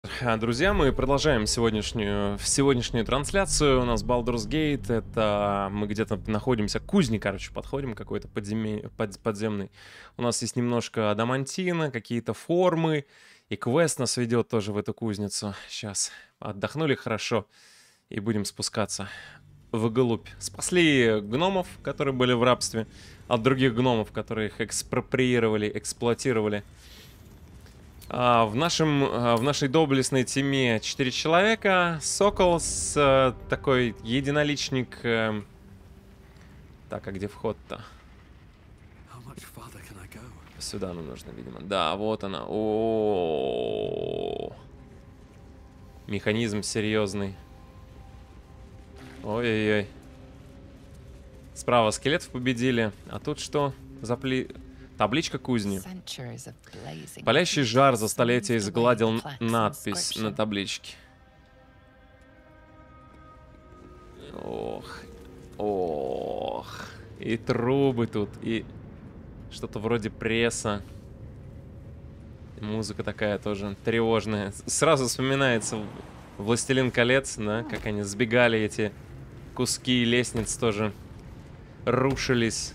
Друзья, мы продолжаем сегодняшнюю трансляцию. У нас Baldur's Gate. Это мы где-то находимся к кузне, короче, подходим какой-то подземный. У нас есть немножко адамантина, какие-то формы. И квест нас ведет тоже в эту кузницу. Сейчас отдохнули хорошо и будем спускаться вглубь. Спасли гномов, которые были в рабстве, от других гномов, которые их экспроприировали, эксплуатировали. В нашей доблестной тиме 4 человека. Сокол с такой единоличник. Так, а где вход-то? Сюда нам нужно, видимо. Да, вот она. О-о-о-о. Механизм серьезный. Ой-ой-ой. Справа скелетов победили. А тут что? Табличка кузни. Палящий жар за столетия изгладил надпись на табличке. Ох. Ох. И трубы тут, и что-то вроде пресса. Музыка такая тоже тревожная. Сразу вспоминается «Властелин колец», да, как они сбегали, эти куски лестниц тоже рушились.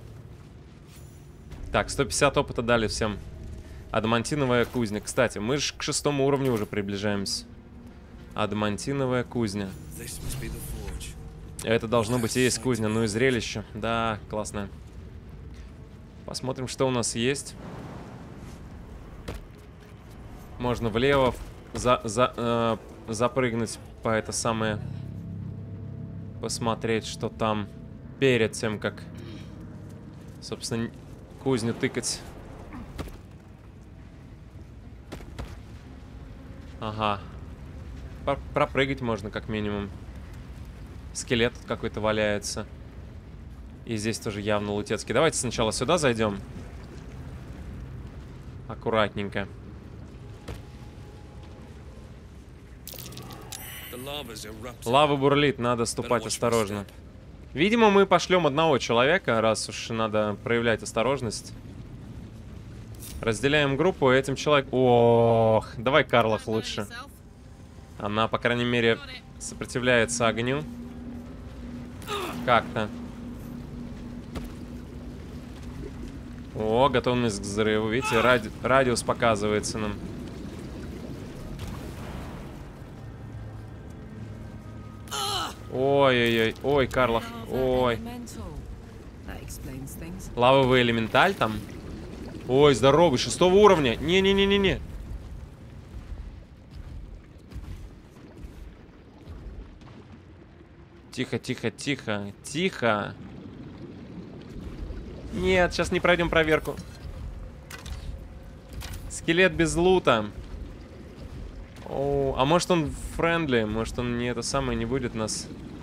Так, 150 опыта дали всем. Адамантиновая кузня. Кстати, мы же к 6-му уровню уже приближаемся. Адамантиновая кузня. Это должно быть и есть кузня. Ну и зрелище. Да, классное. Посмотрим, что у нас есть. Можно влево запрыгнуть по это самое. Посмотреть, что там перед тем, как, собственно, кузню тыкать. Ага. Пропрыгать можно, как минимум. Скелет какой-то валяется. И здесь тоже явно лутецкий. Давайте сначала сюда зайдем. Аккуратненько. Лава бурлит, надо ступать осторожно. Видимо, мы пошлем одного человека, раз уж надо проявлять осторожность. Разделяем группу, этим человеком... Ох, давай Карлах лучше. Она, по крайней мере, сопротивляется огню. Как-то. О, готовность к взрыву. Видите, радиус показывается нам. Ой-ой-ой, ой, Карлах, ой. Лавовый элементаль там. Ой, здоровый, 6-го уровня. Не-не-не-не-не. Тихо, тихо, тихо, тихо. Нет, сейчас не пройдем проверку. Скелет без лута. О, а может он френдли? Может он не это самое не будет нас...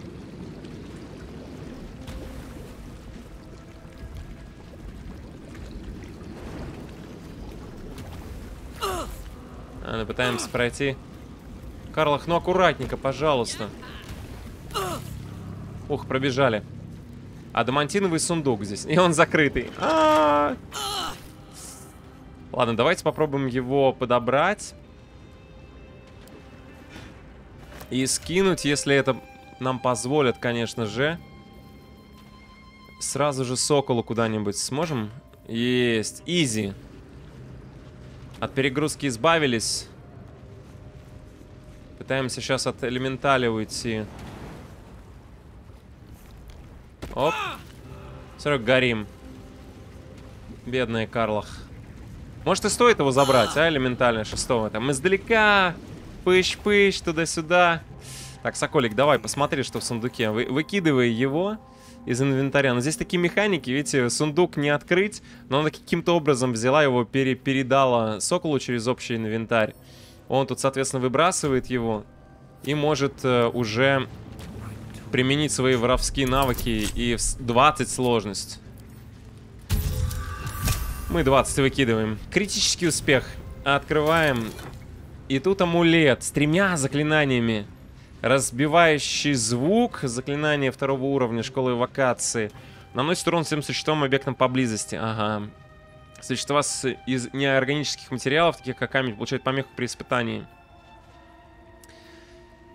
Пытаемся пройти. Карлах, ну аккуратненько, пожалуйста. Ух, пробежали. Адамантиновый сундук здесь. И он закрытый. Ладно, давайте попробуем его подобрать. И скинуть, если это нам позволят, конечно же. Сразу же соколу куда-нибудь сможем? Есть. Изи. От перегрузки избавились. Пытаемся сейчас от элементаля уйти. Оп. 40 горим. Бедный Карлах. Может и стоит его забрать, а, элементально 6-го. Там издалека. Пыщ-пыщ, туда-сюда. Так, Соколик, давай, посмотри, что в сундуке. Выкидывай его из инвентаря. Но здесь такие механики, видите, сундук не открыть, но она каким-то образом взяла его, передала Соколу через общий инвентарь. Он тут, соответственно, выбрасывает его и может уже применить свои воровские навыки и в 20 сложность. Мы 20 выкидываем. Критический успех. Открываем. И тут амулет с 3 заклинаниями. Разбивающий звук. Заклинание 2-го уровня школы эвокации. Наносит урон всем существам и объектам поблизости. Ага. Существа из неорганических материалов, таких как камень, получают помеху при испытании.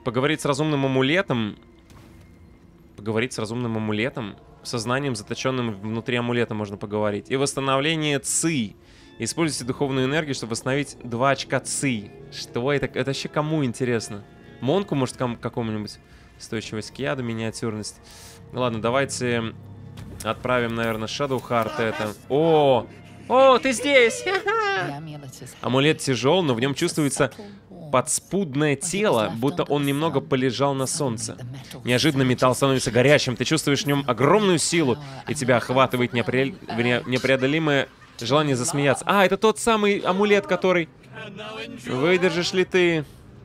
Поговорить с разумным амулетом. Поговорить с разумным амулетом. Сознанием, заточенным внутри амулета, можно поговорить. И восстановление ЦИ. Используйте духовную энергию, чтобы восстановить 2 очка ЦИ. Что это? Это вообще кому интересно? Монку, может, какому-нибудь? Устойчивость к яду, миниатюрность. Ну ладно, давайте отправим, наверное, Shadowheart это. О, ты здесь! Амулет тяжел, но в нем чувствуется подспудное тело, будто он немного полежал на солнце. Неожиданно металл становится горячим, ты чувствуешь в нем огромную силу, и тебя охватывает непреодолимое желание засмеяться. А, это тот самый амулет, который... Выдержишь ли ты?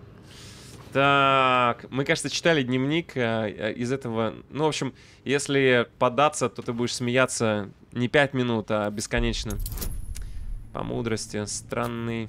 Так, мы, кажется, читали дневник из этого... Ну, в общем, если податься, то ты будешь смеяться не 5 минут, а бесконечно. По мудрости. Странный...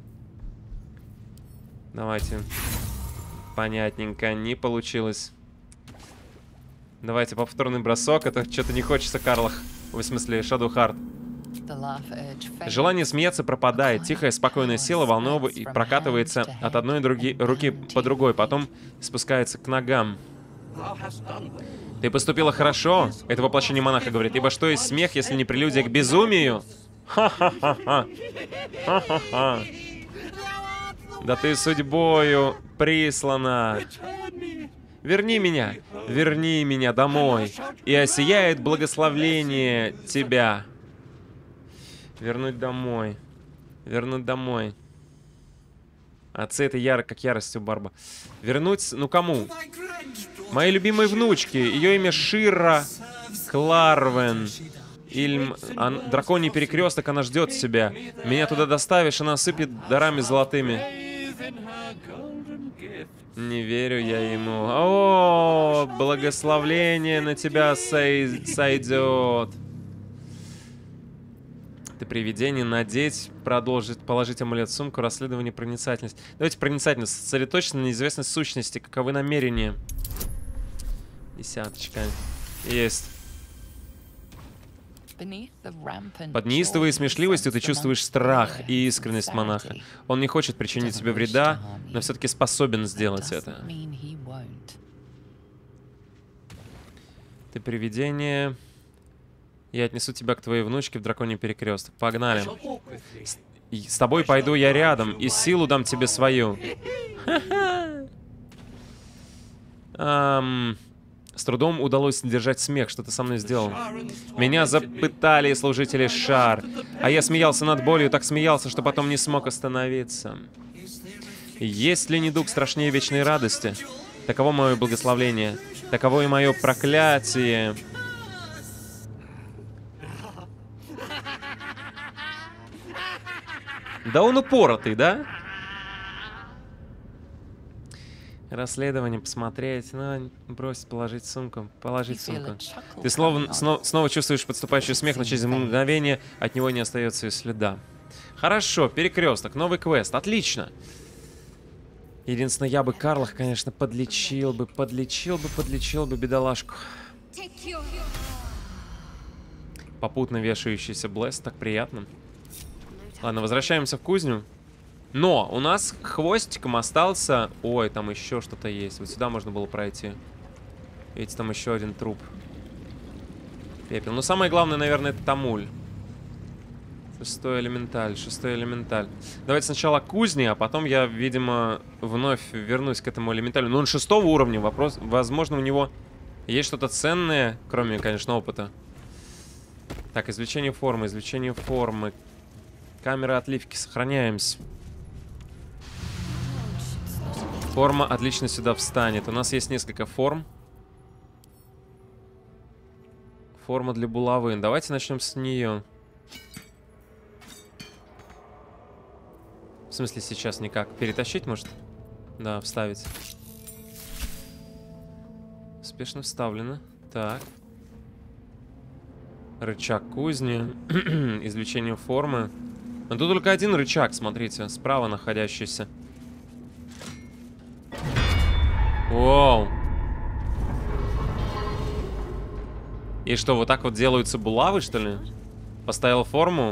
Давайте. Понятненько, не получилось. Давайте повторный бросок. Это что-то не хочется, Карлах. В смысле, Shadowheart. Желание смеяться пропадает. Тихая, спокойная сила волной и прокатывается от одной руки по другой, потом спускается к ногам. Ты поступила хорошо. Это воплощение монаха говорит. Ибо что есть смех, если не прелюдия к безумию? Ха-ха-ха-ха. Ха-ха-ха. Да ты судьбою прислана. Верни меня домой, и осияет благословление тебя. Вернуть домой. Вернуть домой. Отцы это как ярость у Барба. Вернуть, ну кому? Моей любимой внучке. Ее имя Шира Кларвен. Драконий перекресток, она ждет себя. Меня туда доставишь, она осыпет дарами золотыми. Не верю я ему. О, благословление на тебя сойдет. Ты привидение, надеть, положить амулет в сумку, расследование, проницательность. Давайте проницательность. Сосредоточена на неизвестной сущности. Каковы намерения? 10. Есть. Под неистовой смешливостью ты чувствуешь страх и искренность монаха. Он не хочет причинить тебе вреда, но все-таки способен сделать это. Ты привидение. Я отнесу тебя к твоей внучке в драконий перекресток. Погнали. С тобой пойду я рядом, и силу дам тебе свою. С трудом удалось сдержать смех, что ты со мной сделал. Меня запытали служители Шар, а я смеялся над болью, так смеялся, что потом не смог остановиться. Есть ли недуг страшнее вечной радости? Таково мое благословление, таково и мое проклятие. Да он упоротый, да? Расследование посмотреть. Ну, бросить, положить сумку. Положить сумку. Ты снова чувствуешь подступающий смех, но через мгновение от него не остается и следа. Хорошо, перекресток, новый квест. Отлично. Единственное, я бы Карлах, конечно, подлечил бы бедолашку. Попутно вешающийся блест, так приятно. Ладно, возвращаемся в кузню. Но у нас хвостиком остался... Ой, там еще что-то есть. Вот сюда можно было пройти. Видите, там еще один труп. Пепел. Но самое главное, наверное, это Тамуль. Шестой элементаль. Давайте сначала кузни, а потом я, видимо, вновь вернусь к этому элементалю. Но он 6-го уровня. Вопрос... Возможно, у него есть что-то ценное, кроме, конечно, опыта. Так, извлечение формы. Камера отливки. Сохраняемся. Форма отлично сюда встанет. У нас есть несколько форм. Форма для булавы. Давайте начнем с нее. В смысле сейчас никак? Перетащить, может? Да, вставить. Успешно вставлено. Так. Рычаг кузни. Извлечение формы. Но тут только один рычаг, смотрите. Справа находящийся. Воу. И что, вот так вот делаются булавы, что ли? Поставил форму.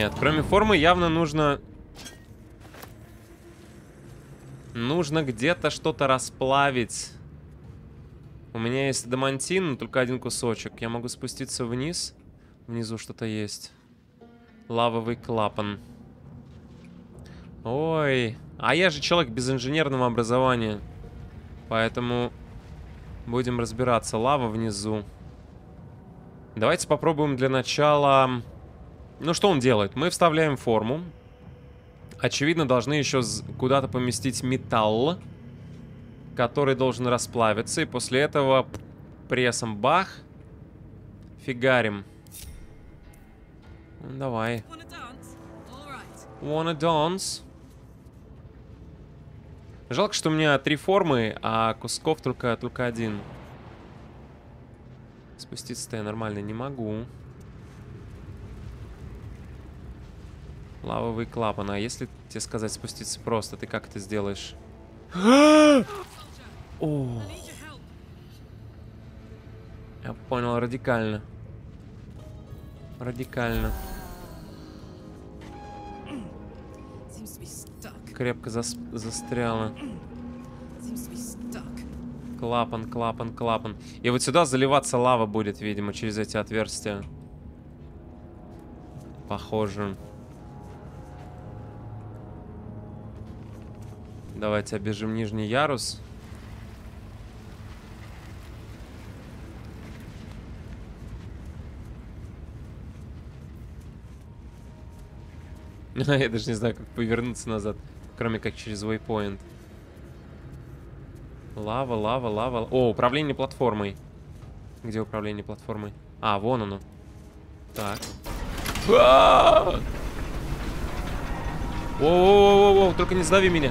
Нет, кроме формы явно нужно... Нужно где-то что-то расплавить. У меня есть адамантин, но только один кусочек. Я могу спуститься вниз. Внизу что-то есть. Лавовый клапан. Ой. А я же человек без инженерного образования. Поэтому будем разбираться. Лава внизу. Давайте попробуем для начала... Ну, что он делает? Мы вставляем форму. Очевидно, должны еще куда-то поместить металл, который должен расплавиться. И после этого прессом бах. Фигарим. Ну, давай. Wanna dance? Жалко, что у меня 3 формы, а кусков только один. Спуститься-то я нормально не могу. Лавовый клапан. А если тебе сказать спуститься просто, ты как это сделаешь? О. Я понял, радикально. Радикально. Крепко застряла. Клапан, клапан, клапан. И вот сюда заливаться лава будет, видимо, через эти отверстия. Похоже. Давайте обежим нижний ярус. Я даже не знаю, как повернуться назад, кроме как через waypoint. Лава, лава, лава. О, управление платформой. Где управление платформой? А, вон оно. Так. Воу-воу-воу-воу, только не сдави меня.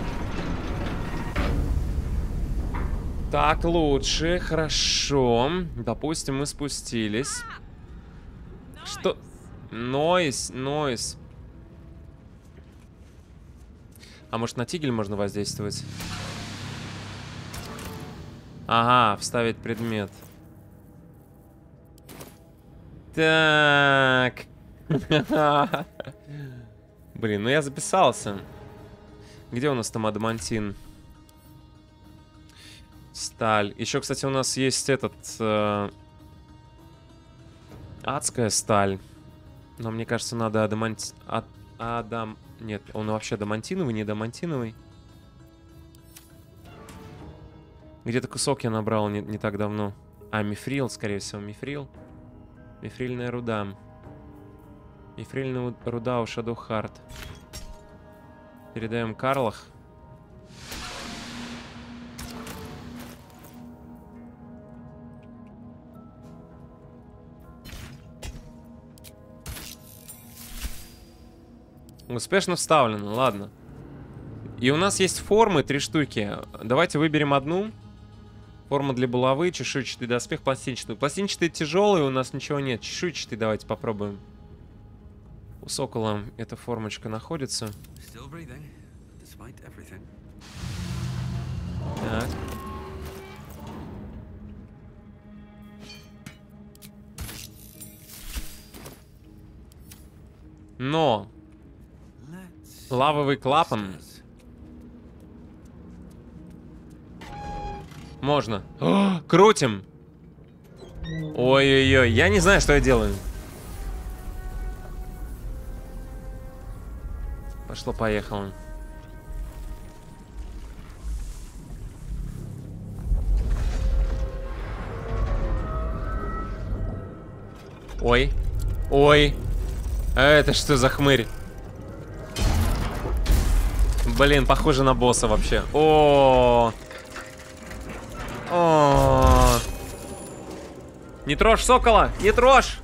Так, лучше, хорошо. Допустим, мы спустились. Что? Нойс, нойс. А может, на тигель можно воздействовать? Ага, вставить предмет. Так. Блин, ну я записался. Где у нас там адамантин? Сталь. Еще, кстати, у нас есть этот... адская сталь. Но мне кажется, надо Нет, он вообще адамантиновый, не адамантиновый. Где-то кусок я набрал не так давно. А, мифрил, скорее всего, мифрил. Мифрильная руда. Мифрильная руда у Shadowheart. Передаем Карлах. Успешно вставлено, ладно. И у нас есть формы, 3 штуки. Давайте выберем одну. Форма для булавы, чешуйчатый доспех, пластинчатый. Пластинчатый тяжелый, у нас ничего нет. Чешуйчатый давайте попробуем. У сокола эта формочка находится. Так. Но лавовый клапан можно. О, крутим. Ой-ой-ой, я не знаю, что я делаю. Пошло-поехало. Ой. Ой. Это что за хмырь? Блин, похоже на босса вообще. О. О. Не трожь сокола! Не трожь!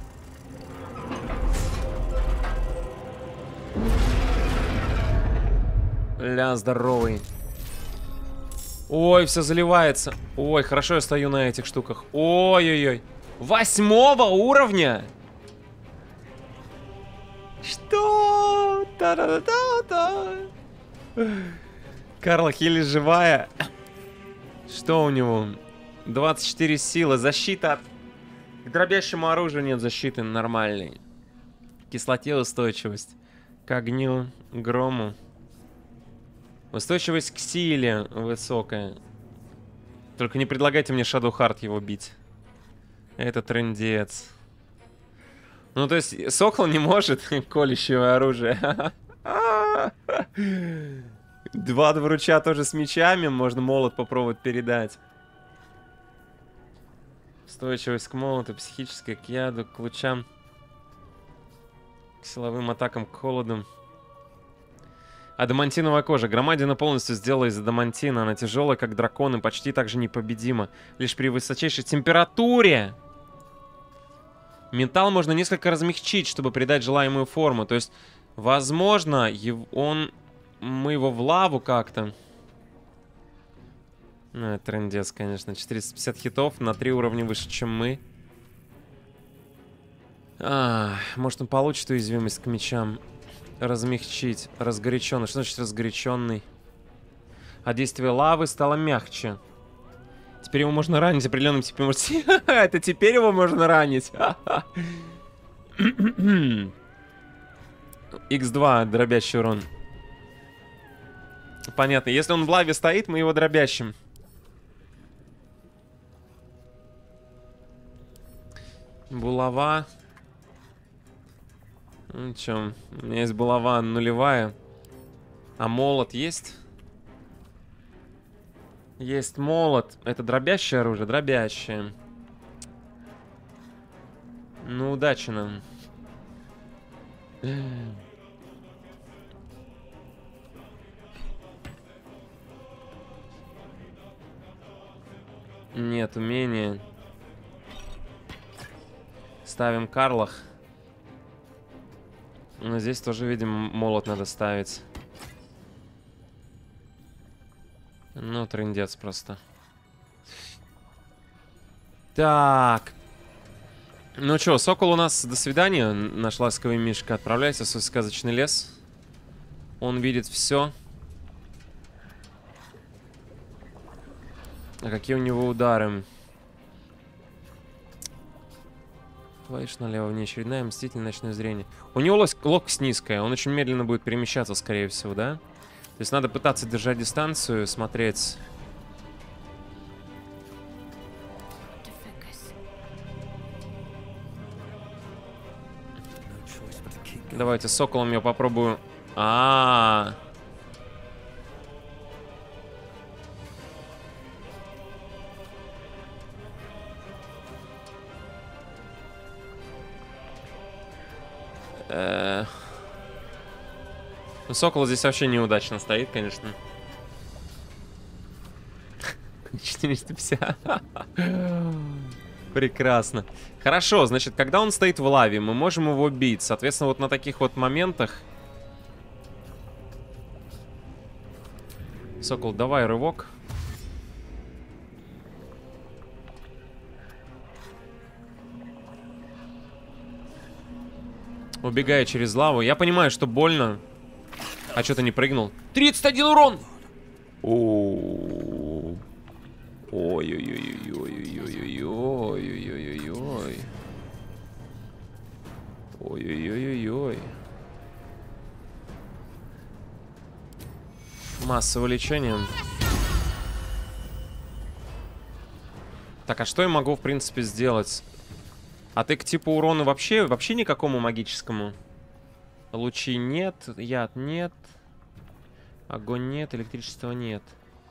Ля, здоровый. Ой, все заливается. Ой, хорошо я стою на этих штуках. Ой-ой-ой. 8-го уровня? Что? Та-да-да-да. Карла еле живая. Что у него? 24 силы. Защита от... К дробящему оружию нет защиты нормальной. Кислоте устойчивость. К огню, грому. Устойчивость к силе высокая. Только не предлагайте мне Shadow Heart его бить. Это трындец. Ну, то есть, сокол не может колющего оружия. Два двуруча тоже с мечами. Можно молот попробовать передать. Устойчивость к молоту, психическая к яду, к лучам. К силовым атакам, к холоду. Адамантиновая кожа. Громадина полностью сделала из адамантина. Она тяжелая, как дракон, и почти так же непобедима. Лишь при высочайшей температуре. Металл можно несколько размягчить, чтобы придать желаемую форму. То есть, возможно, мы его в лаву как-то. Ну, это трындец, конечно. 450 хитов на 3 уровня выше, чем мы. Может, он получит уязвимость к мечам. Размягчить. Разгоряченный. Что значит разгоряченный? А действие лавы стало мягче. Теперь его можно ранить определенным типом. Это теперь его можно ранить. Х2 дробящий урон. Понятно. Если он в лаве стоит, мы его дробящим. Булава. Ну чё, у меня есть булава нулевая. А молот есть? Есть молот. Это дробящее оружие? Дробящее. Ну, удачи нам. Нет, умения. Ставим Карлах. Но здесь тоже, видимо, молот надо ставить. Ну, трындец просто. Так. Ну что, Сокол у нас до свидания. Наш ласковый Мишка. Отправляйся в свой сказочный лес. Он видит все. А какие у него удары? Твоишь налево, внеочередная, мстительное ночное зрение. У него ловкость низкая, он очень медленно будет перемещаться, скорее всего, да? То есть надо пытаться держать дистанцию, смотреть. Давайте соколом я попробую. Ну, сокол здесь вообще неудачно стоит, конечно. 450. Прекрасно. Хорошо, значит, когда он стоит в лаве, мы можем его бить. Соответственно, вот на таких вот моментах... Сокол, давай рывок. Убегая через лаву. Я понимаю, что больно. А что ты не прыгнул? 31 урон! Ой-ой-ой-ой-ой-ой-ой-ой-ой-ой-ой. Ой-ой-ой-ой-ой. Массовое лечение. Так, а что я могу, в принципе, сделать? А ты к типу урона вообще никакому магическому? Лучи нет, яд нет. Огонь нет, электричества нет.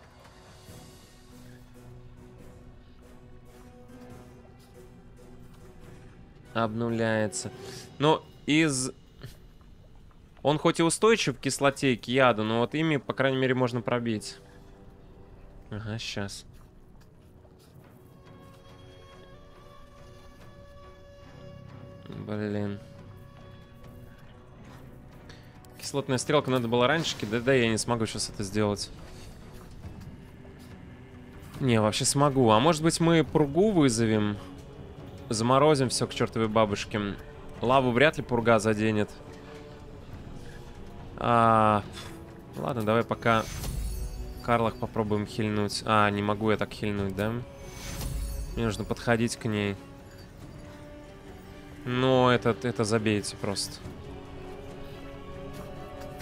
Обнуляется. Но Он хоть и устойчив к кислоте и к яду, но вот ими, по крайней мере, можно пробить. Ага, сейчас. Блин. Кислотная стрелка надо было раньше. Да, я не смогу сейчас это сделать. Не, вообще смогу. А может быть мы пургу вызовем? Заморозим все к чертовой бабушке. Лаву вряд ли пурга заденет. Ладно, давай пока Карлах попробуем хильнуть. Не могу я так хильнуть, да? Мне нужно подходить к ней. Но это забейте просто.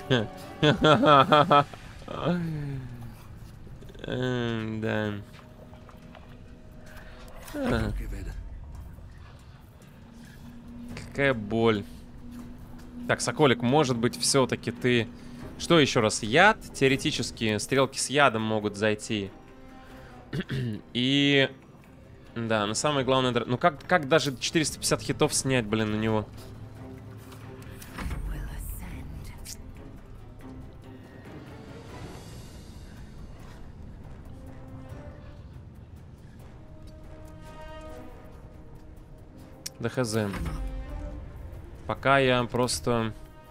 Да. Какая боль. Так, Соколик, может быть, все-таки ты... Что еще раз? Яд? Теоретически стрелки с ядом могут зайти. И... Да, но самое главное... Ну как даже 450 хитов снять, блин, на него? Да хз. Пока я просто...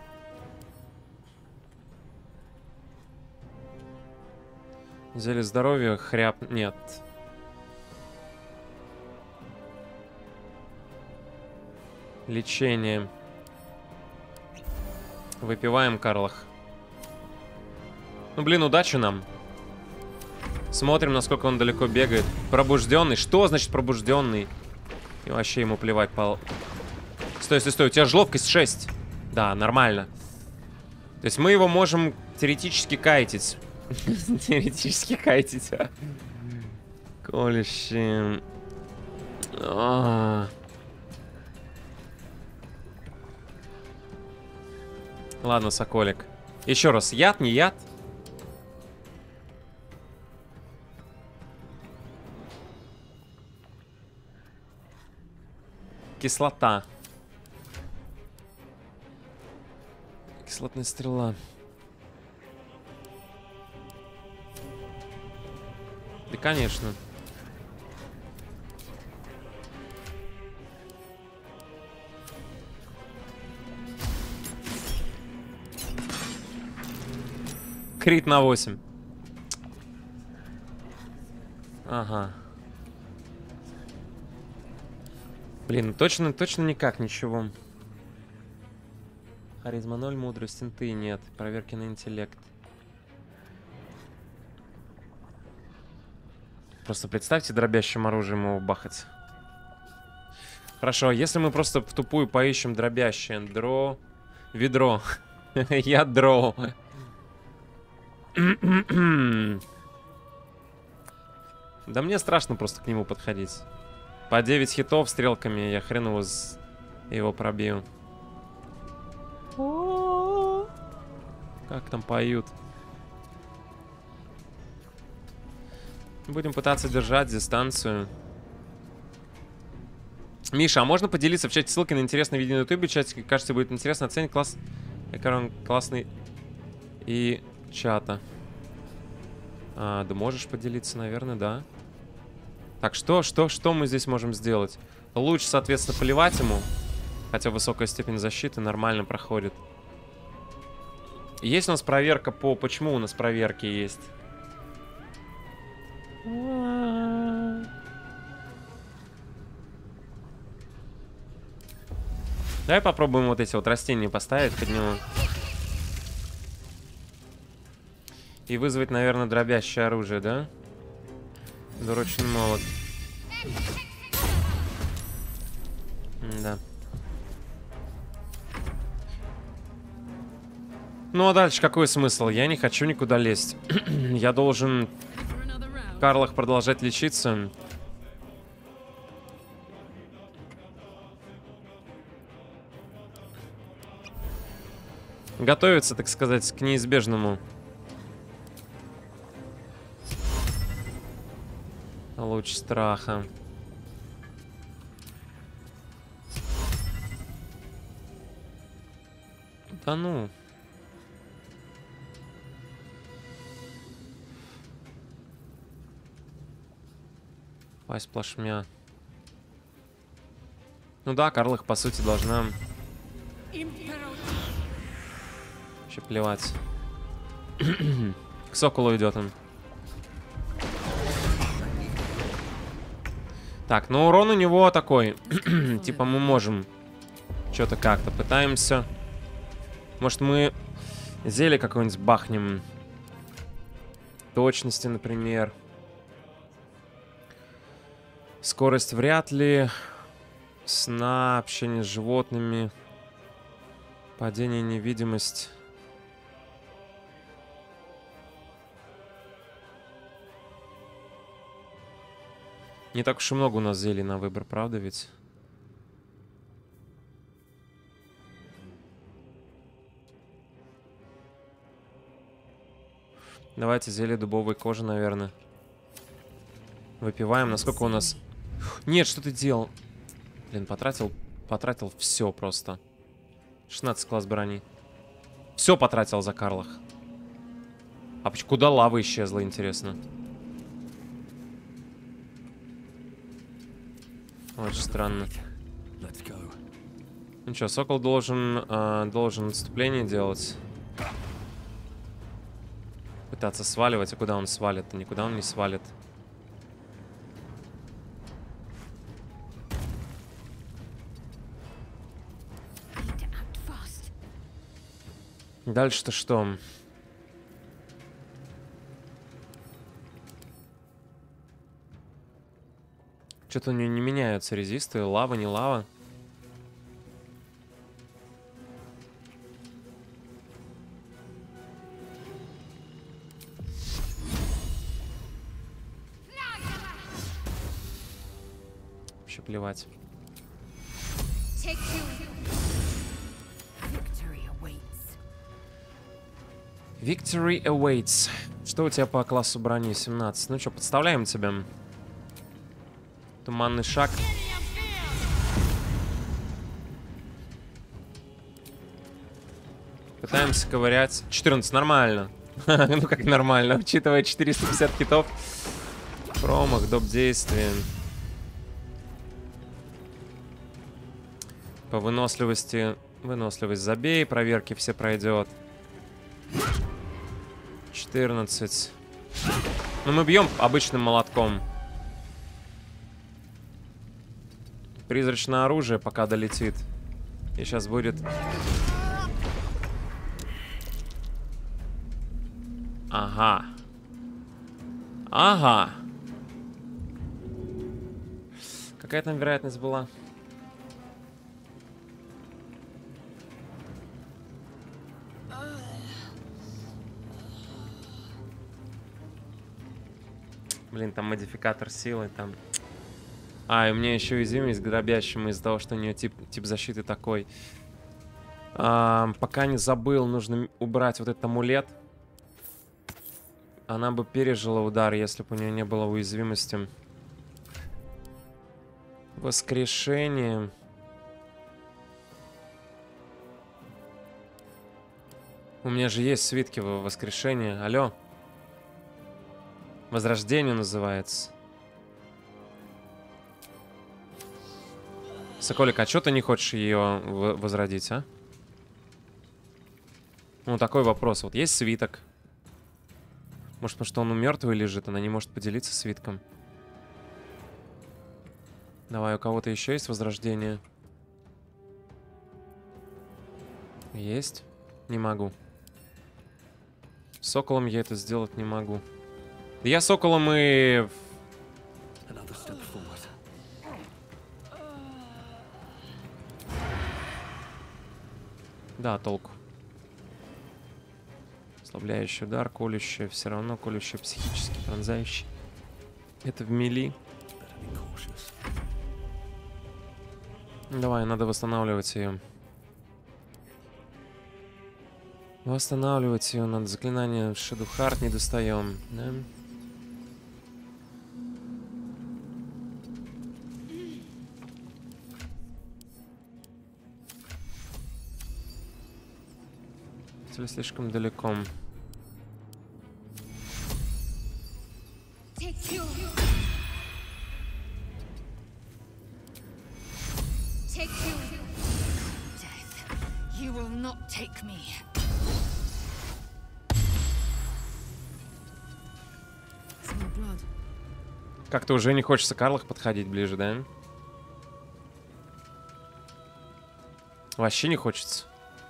Зелье здоровья, хряб... Нет. Лечение. Выпиваем, Карлах. Ну, блин, удачи нам. Смотрим, насколько он далеко бегает. Пробужденный? Что значит пробужденный? И вообще ему плевать. Стой, стой, стой. У тебя же ловкость 6. Да, нормально. То есть мы его можем теоретически кайтить. Теоретически кайтить. Колющий. Ладно, Соколик. Еще раз. Яд, не яд? Кислота. Кислотная стрела. Да, конечно. Крит на 8. Ага. Блин, точно никак ничего. Харизма 0, мудрость, инты нет. Проверки на интеллект. Просто представьте, дробящим оружием его бахать. Хорошо, если мы просто в тупую поищем дробящее. Ведро. Ядро. Да мне страшно просто к нему подходить. По 9 хитов стрелками я хрен его пробью. Как там поют. Будем пытаться держать дистанцию. Миша, а можно поделиться в чате ссылкой на интересное видео на ютубе? Чатик, кажется, будет интересно. Оценить класс. Экран классный. И чата. Да можешь поделиться, наверное, да. Так, что мы здесь можем сделать? Лучше, соответственно, поливать ему. Хотя высокая степень защиты нормально проходит. Есть у нас проверка по... Почему у нас проверки есть? Давай попробуем вот эти вот растения поставить под него. И вызвать, наверное, дробящее оружие, да? Дурочный молот. Да. Ну а дальше какой смысл? Я не хочу никуда лезть. Я должен, Карлах, продолжать лечиться. Готовиться, так сказать, к неизбежному. Луч страха. Да ну. Пасть плашмя. Ну да, Карлах, по сути, должна... Вообще плевать. К Соколу идет он. Так, ну урон у него такой. Типа мы можем что-то как-то пытаемся. Может мы зелье какое-нибудь бахнем. Точности, например. Скорость вряд ли. Сна, общение с животными. Падение, невидимость. Не так уж и много у нас зелий на выбор, правда ведь? Давайте зелье дубовой кожи, наверное. Выпиваем. Насколько у нас... Нет, что ты делал? Блин, потратил все просто. 16 класс брони. Все потратил за Карлах. А куда лава исчезла, интересно? Очень странно. Ну что, Сокол должен отступление делать. Пытаться сваливать. А куда он свалит? Никуда он не свалит. Дальше-то что? Что-то у нее не меняются резисты. Лава, не лава. Вообще плевать. Victory awaits. Что у тебя по классу брони? 17. Ну что, подставляем тебя. Туманный шаг. Пытаемся ковырять. 14, нормально. Ну как нормально, учитывая 450 китов. Промах, доп. Действия. По выносливости. Выносливость забей, проверки все пройдет. 14. Ну мы бьем обычным молотком. Призрачное оружие пока долетит. И сейчас будет... Ага. Ага. Какая там вероятность была? Блин, там модификатор силы, там... А, и у меня еще уязвимость к дробящему из-за того, что у нее тип защиты такой. Пока не забыл, нужно убрать вот этот амулет. Она бы пережила удар, если бы у нее не было уязвимости. Воскрешение. У меня же есть свитки в воскрешении. Алло. Возрождение называется. Соколик, а что ты не хочешь ее возродить, а? Ну, такой вопрос. Вот есть свиток. Может, потому что он мертвый лежит, она не может поделиться свитком. Давай, у кого-то еще есть возрождение? Есть? Не могу. Соколом я это сделать не могу. Да я соколом и... Да, толку. Ослабляющий удар, колющий, все равно колющий, психически пронзающий. Это в мили. Давай, надо восстанавливать ее. Восстанавливать ее надо. Заклинание Shadow Heart не достаем, да? Или слишком далеко. Как-то уже не хочется к Карлах подходить ближе, да? Вообще не хочется.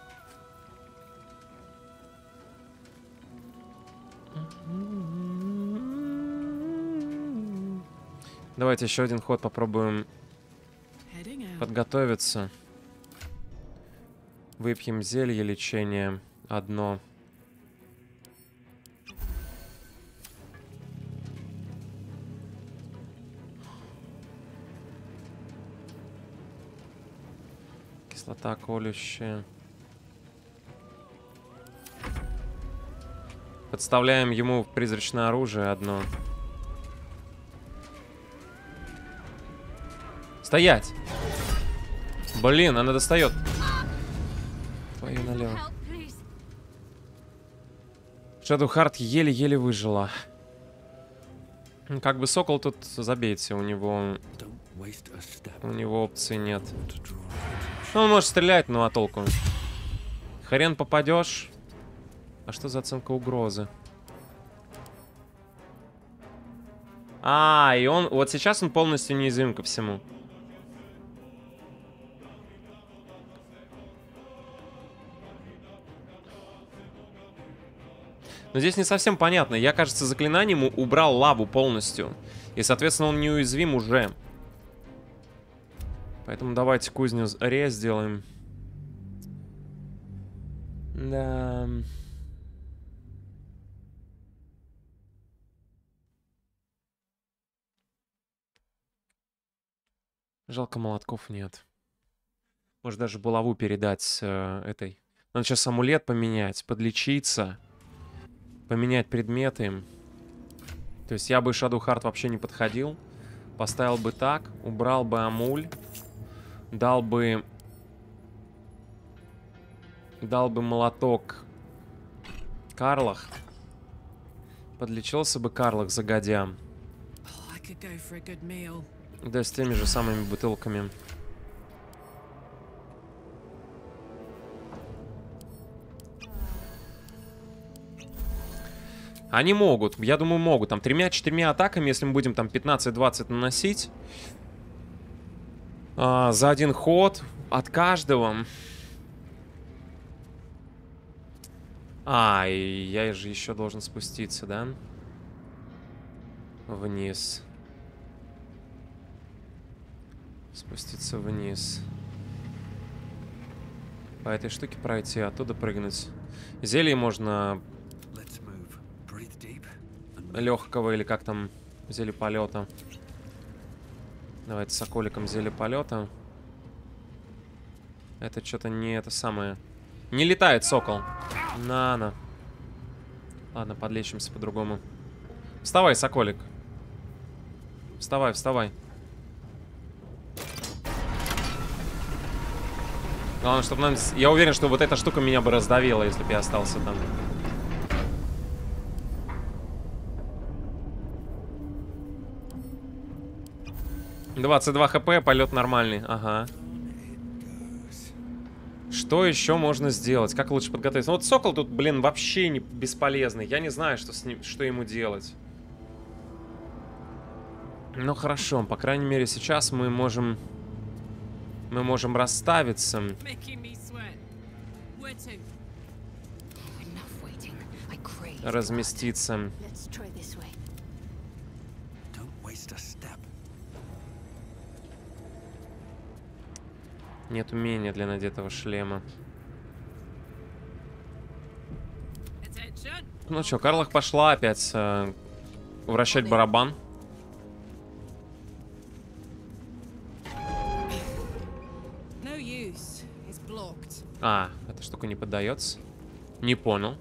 Давайте еще один ход попробуем подготовиться. Выпьем зелье лечения. Одно. Кислота колющая. Подставляем ему призрачное оружие одно. Стоять! Блин, она достает. Твою налево. Шадоухарт еле-еле выжила. Как бы Сокол тут забейте, у него опций нет. Ну, он может стрелять, но а толку? Хрен попадешь. А что за оценка угрозы? И он... Вот сейчас он полностью неуязвим ко всему. Но здесь не совсем понятно. Я, кажется, заклинанием убрал лаву полностью. И, соответственно, он неуязвим уже. Поэтому давайте кузню рез сделаем. Да... Жалко, молотков нет. Может, даже булаву передать этой. Надо сейчас амулет поменять, подлечиться. Поменять предметы. То есть я бы Шадоухарт вообще не подходил. Поставил бы так, убрал бы амуль. Дал бы молоток Карлах. Подлечился бы Карлах загодя. Да, с теми же самыми бутылками. Они могут, я думаю, могут. Там 3-4 атаками, если мы будем там 15-20 наносить. За один ход от каждого. И я же еще должен спуститься, да? Вниз. Спуститься вниз. По этой штуке пройти, оттуда прыгнуть. Зелье можно... Легкого или как там... Зелье полета. Давайте с соколиком зелье полета. Это что-то не это самое. Не летает сокол. На. Ладно, подлечимся по-другому. Вставай, соколик. Вставай. Главное, чтобы нам... Я уверен, что вот эта штука меня бы раздавила, если бы я остался там. «22 хп, полет нормальный». Ага. Что еще можно сделать? Как лучше подготовиться? Ну вот Сокол тут, блин, вообще не бесполезный. Я не знаю, что с ним, что ему делать. Ну хорошо, по крайней мере сейчас мы можем расставиться. Разместиться. Нет умения для надетого шлема. Ну что, Карлах пошла опять вращать барабан. Эта штука не поддается. Не понял.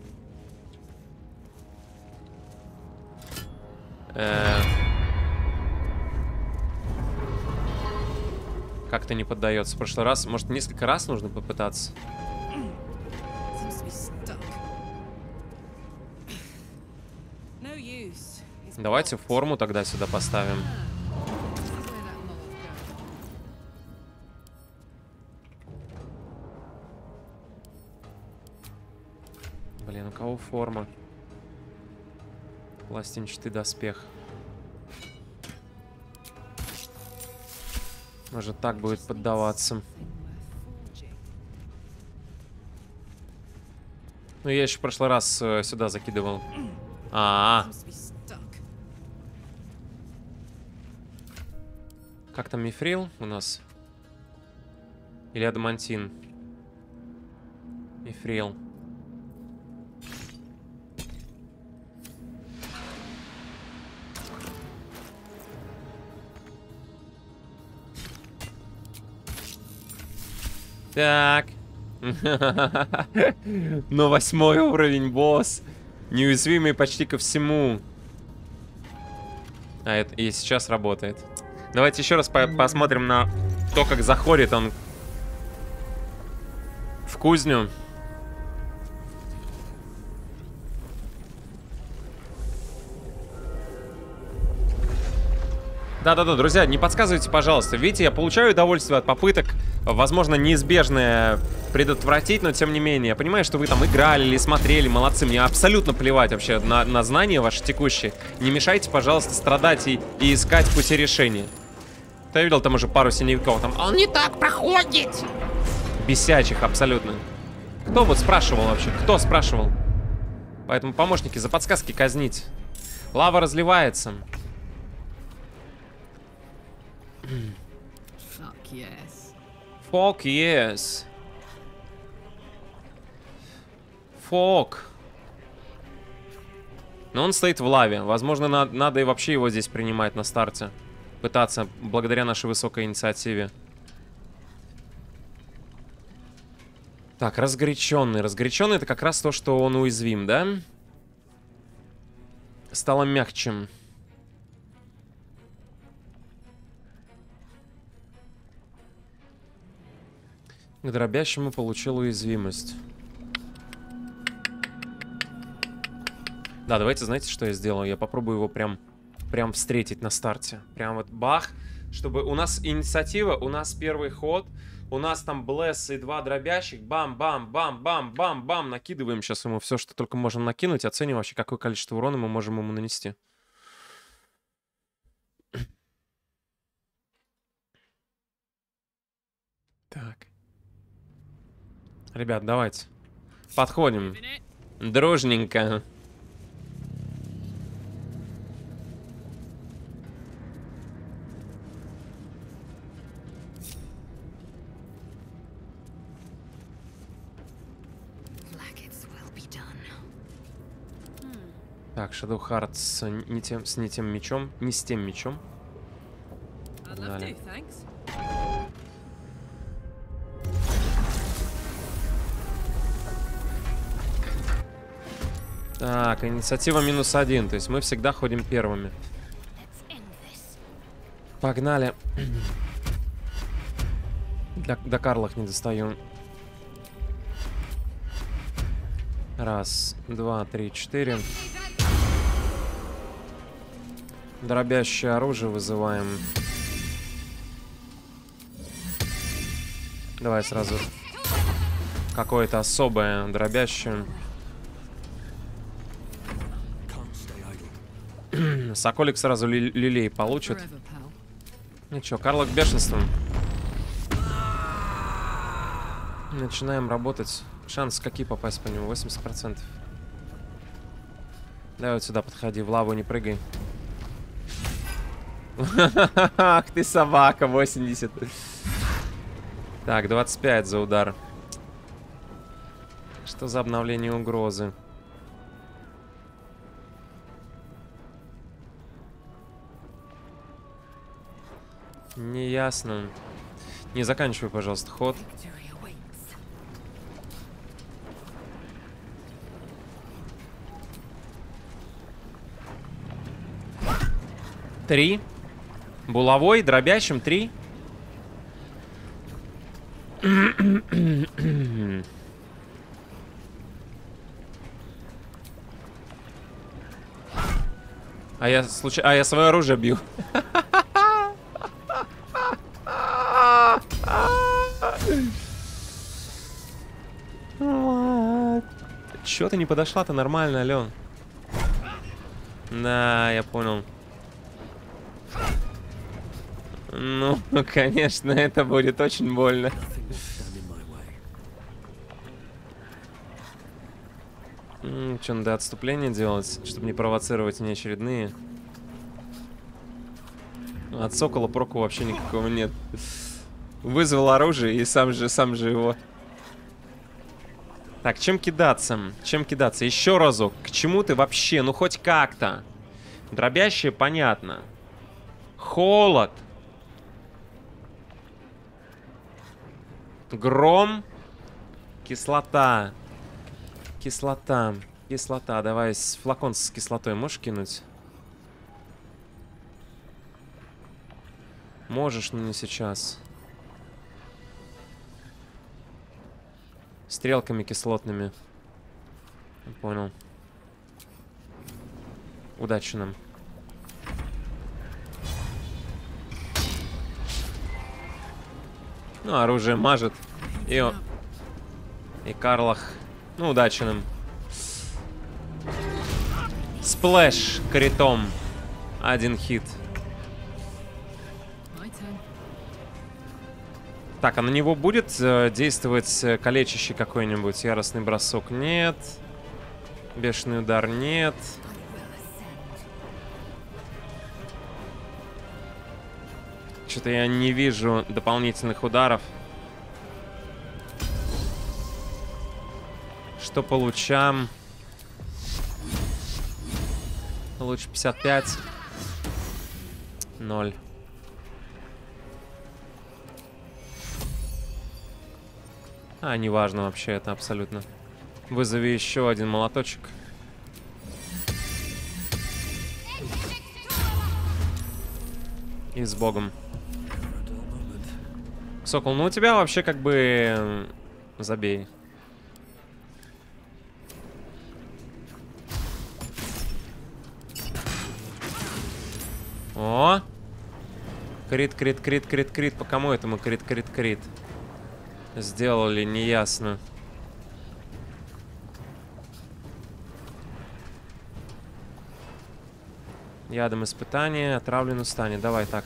Как-то не поддается. В прошлый раз, может, несколько раз нужно попытаться. Давайте форму тогда сюда поставим. Блин, у кого форма? Пластинчатый доспех. Может, так будет поддаваться. Ну, я еще в прошлый раз сюда закидывал. Как там мифрил у нас? Или адамантин? Мифрил. Так. Но 8-й уровень, босс. Неуязвимый почти ко всему. А это и сейчас работает. Давайте еще раз посмотрим на то, как заходит он в кузню. Да-да-да, друзья, не подсказывайте, пожалуйста. Видите, я получаю удовольствие от попыток, возможно, неизбежное предотвратить, но тем не менее. Я понимаю, что вы там играли или смотрели, молодцы. Мне абсолютно плевать вообще на знания ваши текущие. Не мешайте, пожалуйста, страдать и искать пути решения. Ты видел там уже пару синяков? Там он не так проходит. Бесячих абсолютно. Кто вот спрашивал вообще? Кто спрашивал? Поэтому помощники за подсказки казнить. Лава разливается. Fuck yes. Fuck yes. Fuck. Но он стоит в лаве. Возможно, надо и вообще его здесь принимать на старте. Пытаться, благодаря нашей высокой инициативе. Так, разгоряченный. Разгоряченный — это как раз то, что он уязвим, да? Стало мягче. К дробящему получил уязвимость. Да, давайте, знаете, что я сделаю? Я попробую его прям встретить на старте. Прям вот бах. Чтобы у нас инициатива, у нас первый ход. У нас там блесс и 2 дробящих. Бам-бам-бам-бам-бам-бам. Накидываем сейчас ему все, что только можем накинуть. Оценим вообще, какое количество урона мы можем ему нанести. Так. Ребят, давайте. Подходим. Дружненько. Так, Shadow Heart с не тем мечом. Не с тем мечом. Погнали. Так, инициатива -1. То есть мы всегда ходим первыми. Погнали. До Карлах не достаю. 1, 2, 3, 4. Дробящее оружие вызываем. Давай сразу какое-то особое дробящее. Соколик сразу лилей получит. Ну чё, Карлок бешенством. Начинаем работать. Шанс какие попасть по нему? 80%. Давай вот сюда подходи, в лаву не прыгай. Ах ты собака, 80. Так, 25 за удар. Что за обновление угрозы? Неясно. Не заканчивай, пожалуйста, ход. Три. Булавой, дробящим 3. А я свое оружие бью. Чё ты не подошла-то нормально, Ален? Да, я понял. Ну, конечно, это будет очень больно. Что, надо отступление делать, чтобы не провоцировать неочередные? От Сокола проку вообще никакого нет. Вызвал оружие и сам же его. Так, чем кидаться? Чем кидаться? Еще разок. К чему ты вообще? Ну, хоть как-то. Дробящее, понятно. Холод. Гром. Кислота. Кислота. Кислота. Давай флакон с кислотой можешь кинуть? Можешь, но не сейчас. Стрелками кислотными. Понял. Удачи нам. Ну, оружие мажет. И Карлах. Ну, удачи нам. Сплэш критом. 1 хит. Так, а на него будет действовать калечащий какой-нибудь? Яростный бросок? Нет. Бешеный удар? Нет. Что-то я не вижу дополнительных ударов. Что получам? Лучше 55. 0. Неважно вообще это абсолютно. Вызови еще один молоточек. И с Богом. Сокол, ну у тебя вообще как бы... Забей. О! Крит, крит, крит, крит, крит. По кому это мы крит, крит, крит? Сделали, неясно. Ядом испытания, отравлен устанет. Давай так.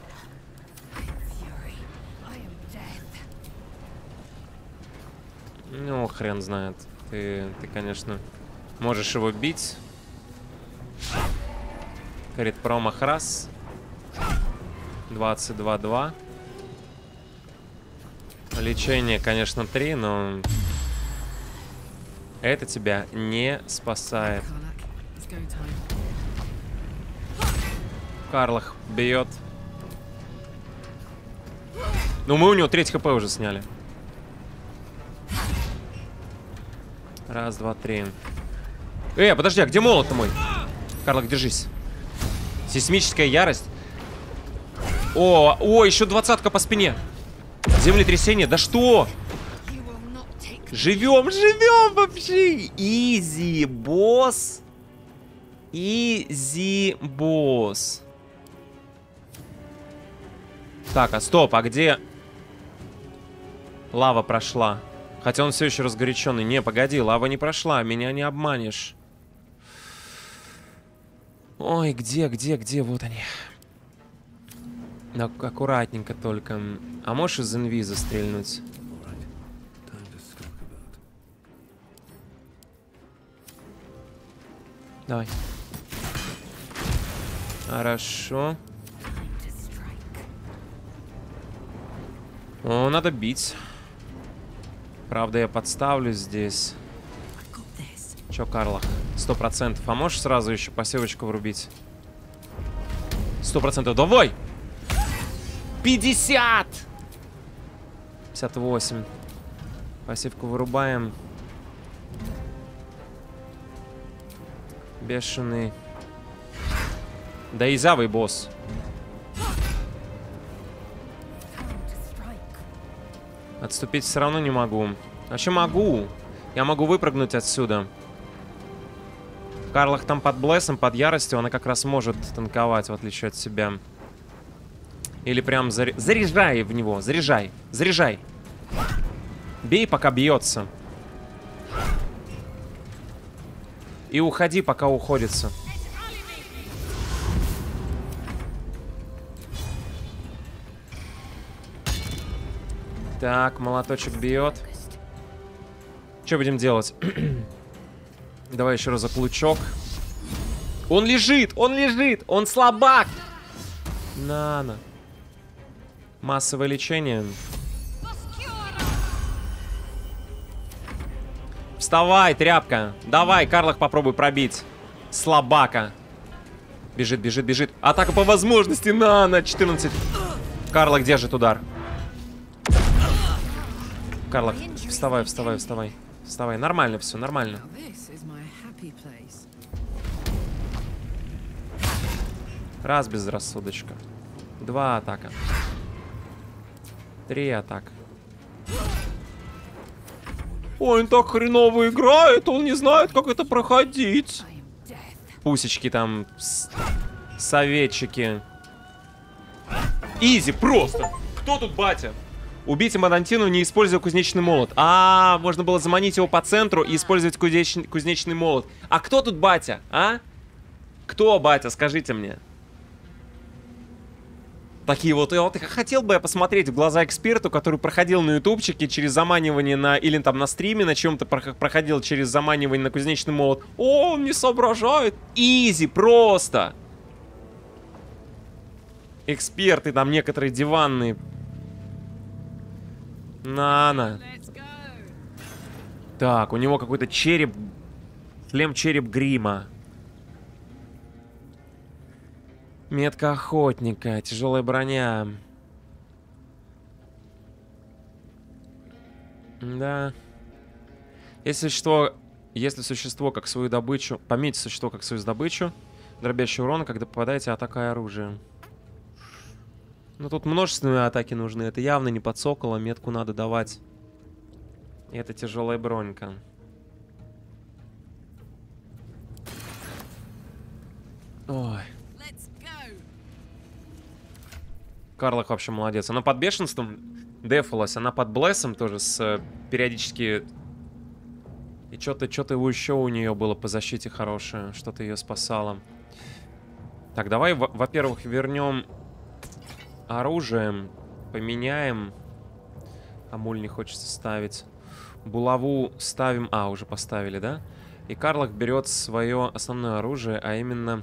Ну, хрен знает. Ты, конечно, можешь его бить. Крит промах раз. 22-2. Лечение, конечно, 3, но это тебя не спасает. Карлах бьет. Ну, мы у него 3 хп уже сняли. 1, 2, 3. Подожди, а где молот-то мой? Карлах, держись. Сейсмическая ярость. О, еще 20-ка по спине. Землетрясение, да что? Живем, живем вообще. Изи, босс. Изи, босс. Так, а стоп, а где лава прошла? Хотя он все еще разгоряченный. Не, погоди, лава не прошла, меня не обманешь. Ой, где? Вот они. Аккуратненько только. А можешь из инвиза стрельнуть? Давай. Хорошо. О, надо бить. Правда, я подставлю здесь. Чё, Карлах? 100%. А можешь сразу еще пассивочку врубить? 100%. Давай! 50! 58. Пассивку вырубаем. Бешеный. Да изявый босс. Отступить все равно не могу. А что могу? Я могу выпрыгнуть отсюда. Карлах там под блессом, под яростью. Она как раз может танковать, в отличие от себя. Или прям заряжай в него. Заряжай. Заряжай. Бей, пока бьется. И уходи, пока уходится. Так, молоточек бьет. Что будем делать? Давай еще разок лучок. Он лежит! Он лежит! Он слабак! На. Массовое лечение. Вставай, тряпка. Давай, Карлах, попробуй пробить. Слабака. Бежит, бежит, бежит. Атака по возможности. На 14. Карлах держит удар. Карлах, вставай, вставай, вставай. Вставай. Нормально все, нормально. Раз безрассудочка. 2 атака. 3 атака. Ой, он так хреново играет, он не знает, как это проходить. Пусечки там, советчики. Изи, просто. Кто тут батя? Убейте Мадантину, не используя кузнечный молот. Можно было заманить его по центру и использовать кузнечный молот. А кто тут батя, а? Кто батя, скажите мне. Такие вот, хотел бы я посмотреть в глаза эксперту, который проходил на ютубчике через заманивание или там на стриме на чем-то проходил через заманивание на кузнечный молот. О, он не соображает. Изи, просто. Эксперты там некоторые диванные. На. Так, у него какой-то череп. Шлем череп грима. Метка охотника, тяжелая броня. Да. Если существо как свою добычу... Пометьте существо как свою добычу. Дробящий урон, когда попадаете атакой оружием. Ну тут множественные атаки нужны. Это явно не под сокола. Метку надо давать. И это тяжелая бронька. Ой. Карлах вообще молодец. Она под бешенством дефалась, она под блессом тоже с периодически... И что-то еще у нее было по защите хорошее. Что-то ее спасало. Так, давай, во-первых, вернем оружие. Поменяем. Амуль не хочется ставить. Булаву ставим... уже поставили, да? И Карлах берет свое основное оружие, а именно...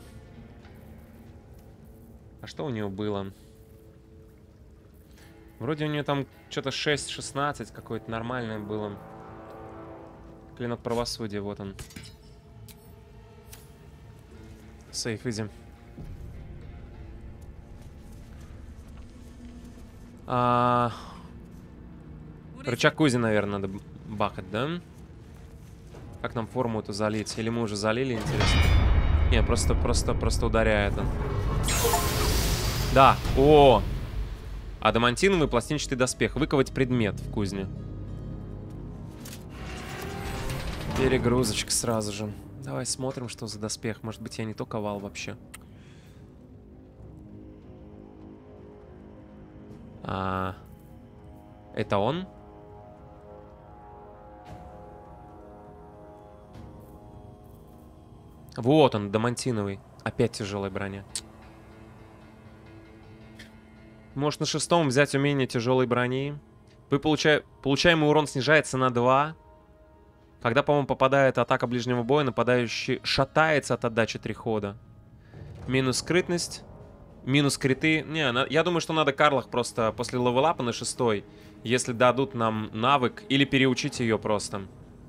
А что у нее было? Вроде у нее там что-то 6-16 какое-то нормальное было. Клинок правосудия, вот он. Сейф, изи. Рычаг Кузи, наверное, надо бахать, да? Как нам форму эту залить? Или мы уже залили, интересно? Не, просто ударяет он. Да, о! Адамантиновый пластинчатый доспех. Выковать предмет в кузне. Перегрузочка сразу же. Давай смотрим, что за доспех. Может быть, я не то ковал вообще. Это он? Вот он, адамантиновый. Опять тяжелая броня. Может на 6-м взять умение тяжелой брони. Получаемый урон снижается на 2. Когда, по-моему, попадает атака ближнего боя, нападающий шатается от отдачи 3 хода. Минус скрытность. Минус криты. Не, я думаю, что надо Карлах просто после левелапа на 6-й, если дадут нам навык, или переучить ее просто.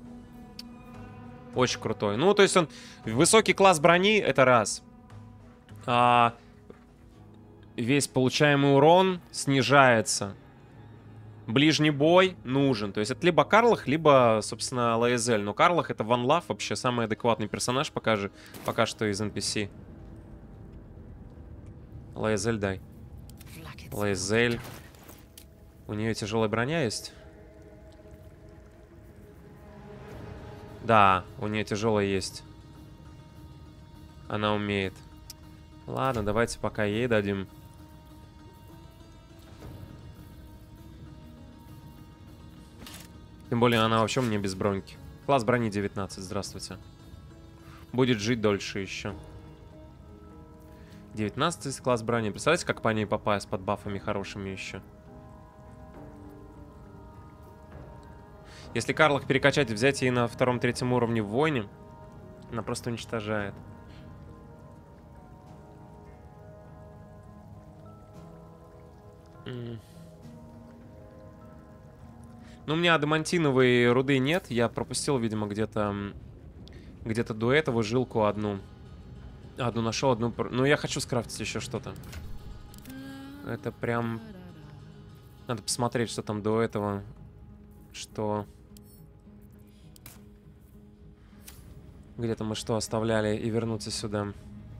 Очень крутой. Ну, то есть он... Высокий класс брони, это раз. Весь получаемый урон снижается. Ближний бой нужен. То есть это либо Карлах, либо, собственно, Лаэзель. Но Карлах — это Ван Лав, вообще самый адекватный персонаж пока что из NPC. Лаэзель дай. Лаэзель. У нее тяжелая броня есть? Да, у нее тяжелая есть. Она умеет. Ладно, давайте пока ей дадим. Тем более она вообще мне без броньки. Класс брони 19, здравствуйте. Будет жить дольше еще. 19 класс брони. Представляете, как по ней попасть под бафами хорошими еще? Если Карлах перекачать, взять ей на 2-3 уровне в войне, она просто уничтожает. Ну, у меня адамантиновой руды нет. Я пропустил, видимо, где-то до этого жилку одну. Одну нашел, одну... Ну, я хочу скрафтить еще что-то. Это прям... Надо посмотреть, что там до этого. что... Где-то мы что оставляли и вернуться сюда.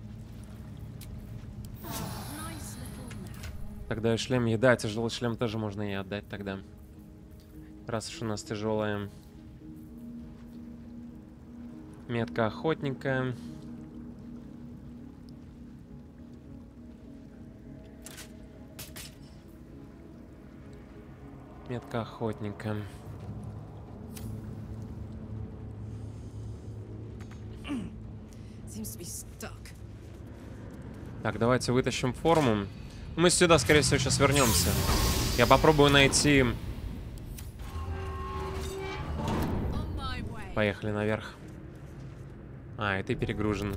Тогда и шлем. Еда, тяжелый шлем тоже можно ей отдать тогда. Раз уж у нас тяжелая. Метка охотника. Метка охотника. Так, давайте вытащим форму. Мы сюда, скорее всего, сейчас вернемся. Я попробую найти... Поехали наверх. А, и ты перегружен.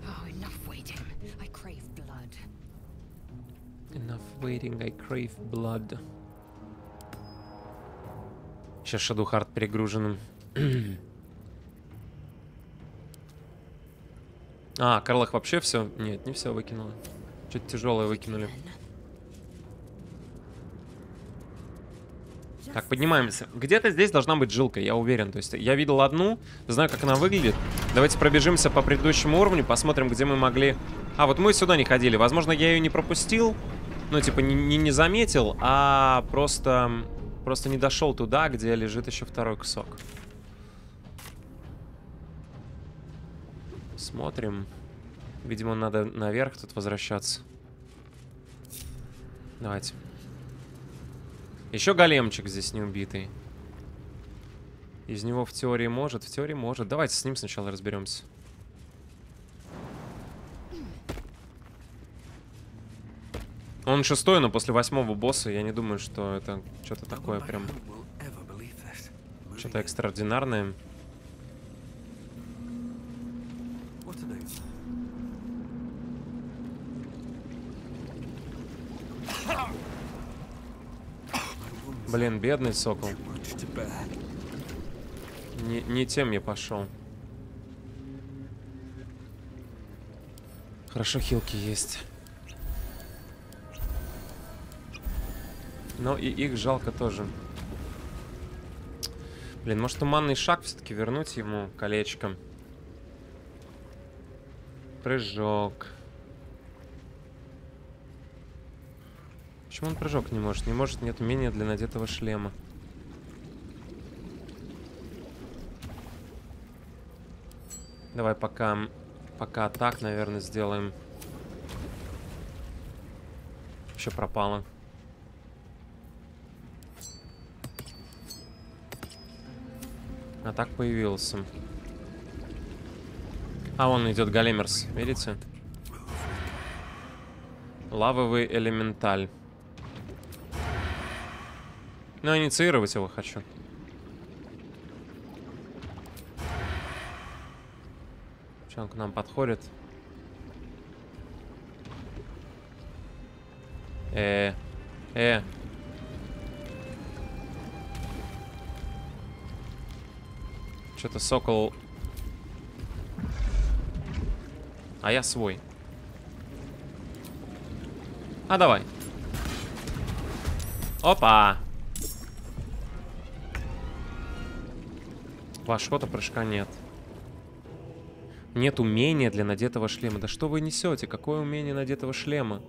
Enough waiting, I crave blood. Сейчас Shadowheart перегруженным. А, Карлах вообще все? Нет, не все выкинула. Что-то тяжелое выкинули. Так, поднимаемся. Где-то здесь должна быть жилка, я уверен. То есть я видел одну, знаю, как она выглядит. Давайте пробежимся по предыдущему уровню, посмотрим, где мы могли... А, вот мы сюда не ходили. Возможно, я ее не пропустил. Ну, типа, не заметил, а просто не дошел туда, где лежит еще второй кусок. Смотрим. Видимо, надо наверх тут возвращаться. Давайте. Еще големчик здесь не убитый. Из него в теории может, в теории может. Давайте с ним сначала разберемся. Он 6-й, но после 8-го босса я не думаю, что это что-то такое прям... Что-то экстраординарное. Блин, бедный сокол. Не тем я пошел. Хорошо, хилки есть. Но и их жалко тоже. Блин, может туманный шаг все-таки вернуть ему колечко. Прыжок. Почему он прыжок не может? Не может, нет умения для надетого шлема. Давай пока так, наверное, сделаем. Еще пропало. А так появился. А, он идет големерс, видите? Лавовый элементаль. Но инициировать его хочу. Что он к нам подходит? Что-то сокол... А я свой. А давай. Опа! Вашего-то прыжка нет. Нет умения для надетого шлема. Да что вы несете? Какое умение надетого шлема?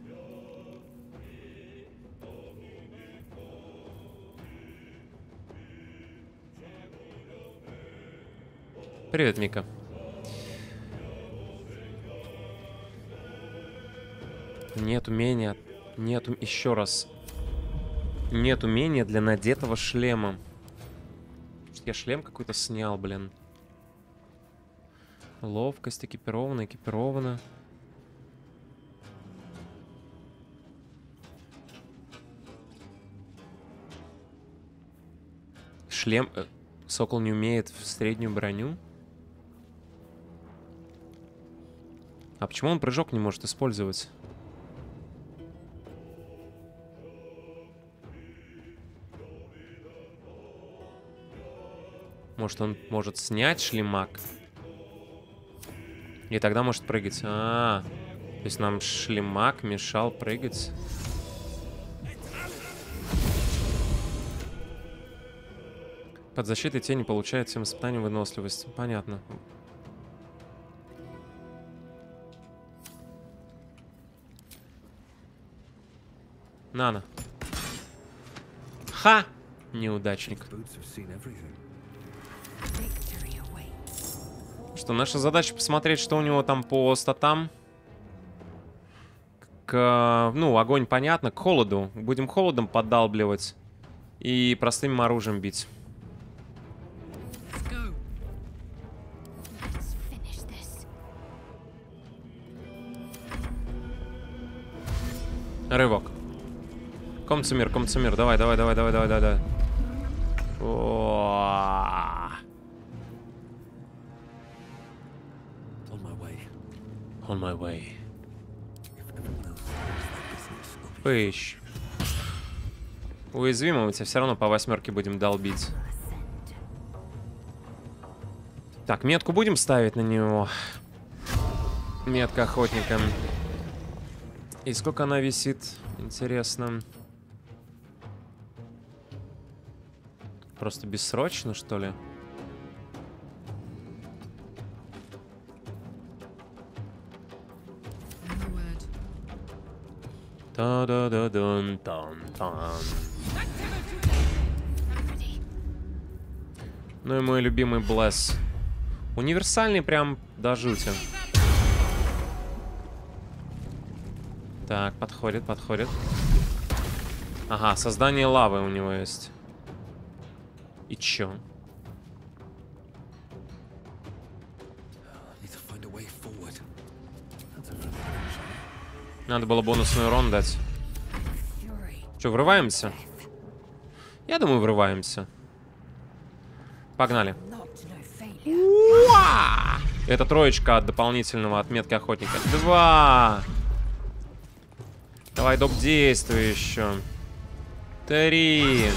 Привет, Мика. Нет умения. Нет, еще раз. Нет умения для надетого шлема. Я шлем какой-то снял, блин. Ловкость, экипирована. Шлем... Сокол не умеет в среднюю броню? А почему он прыжок не может использовать? Может, он может снять шлемак? И тогда может прыгать. То есть нам шлемак мешал прыгать. Под защитой тени получает всем испытанием выносливость. Понятно. Нана. Ха! Неудачник. Что, наша задача посмотреть, что у него там по статам. Ну, огонь понятно, к холоду. Будем холодом поддалбливать и простым оружием бить. Рывок. Комцумир, давай. On my way. Пыщ. Уязвимым, тебя все равно по 8 будем долбить. Так, метку будем ставить на него. Метка охотника. И сколько она висит? Интересно. Просто бессрочно, что ли? Та-да-да-дун-тан-тан. Ну и мой любимый Блесс. Универсальный прям до жути. Так, подходит. Ага, создание лавы у него есть. И чё? Надо было бонусный урон дать. Чё, врываемся? Я думаю, врываемся. Погнали. Это троечка от дополнительного отметки охотника. 2. Давай, доп, действуй еще. 3.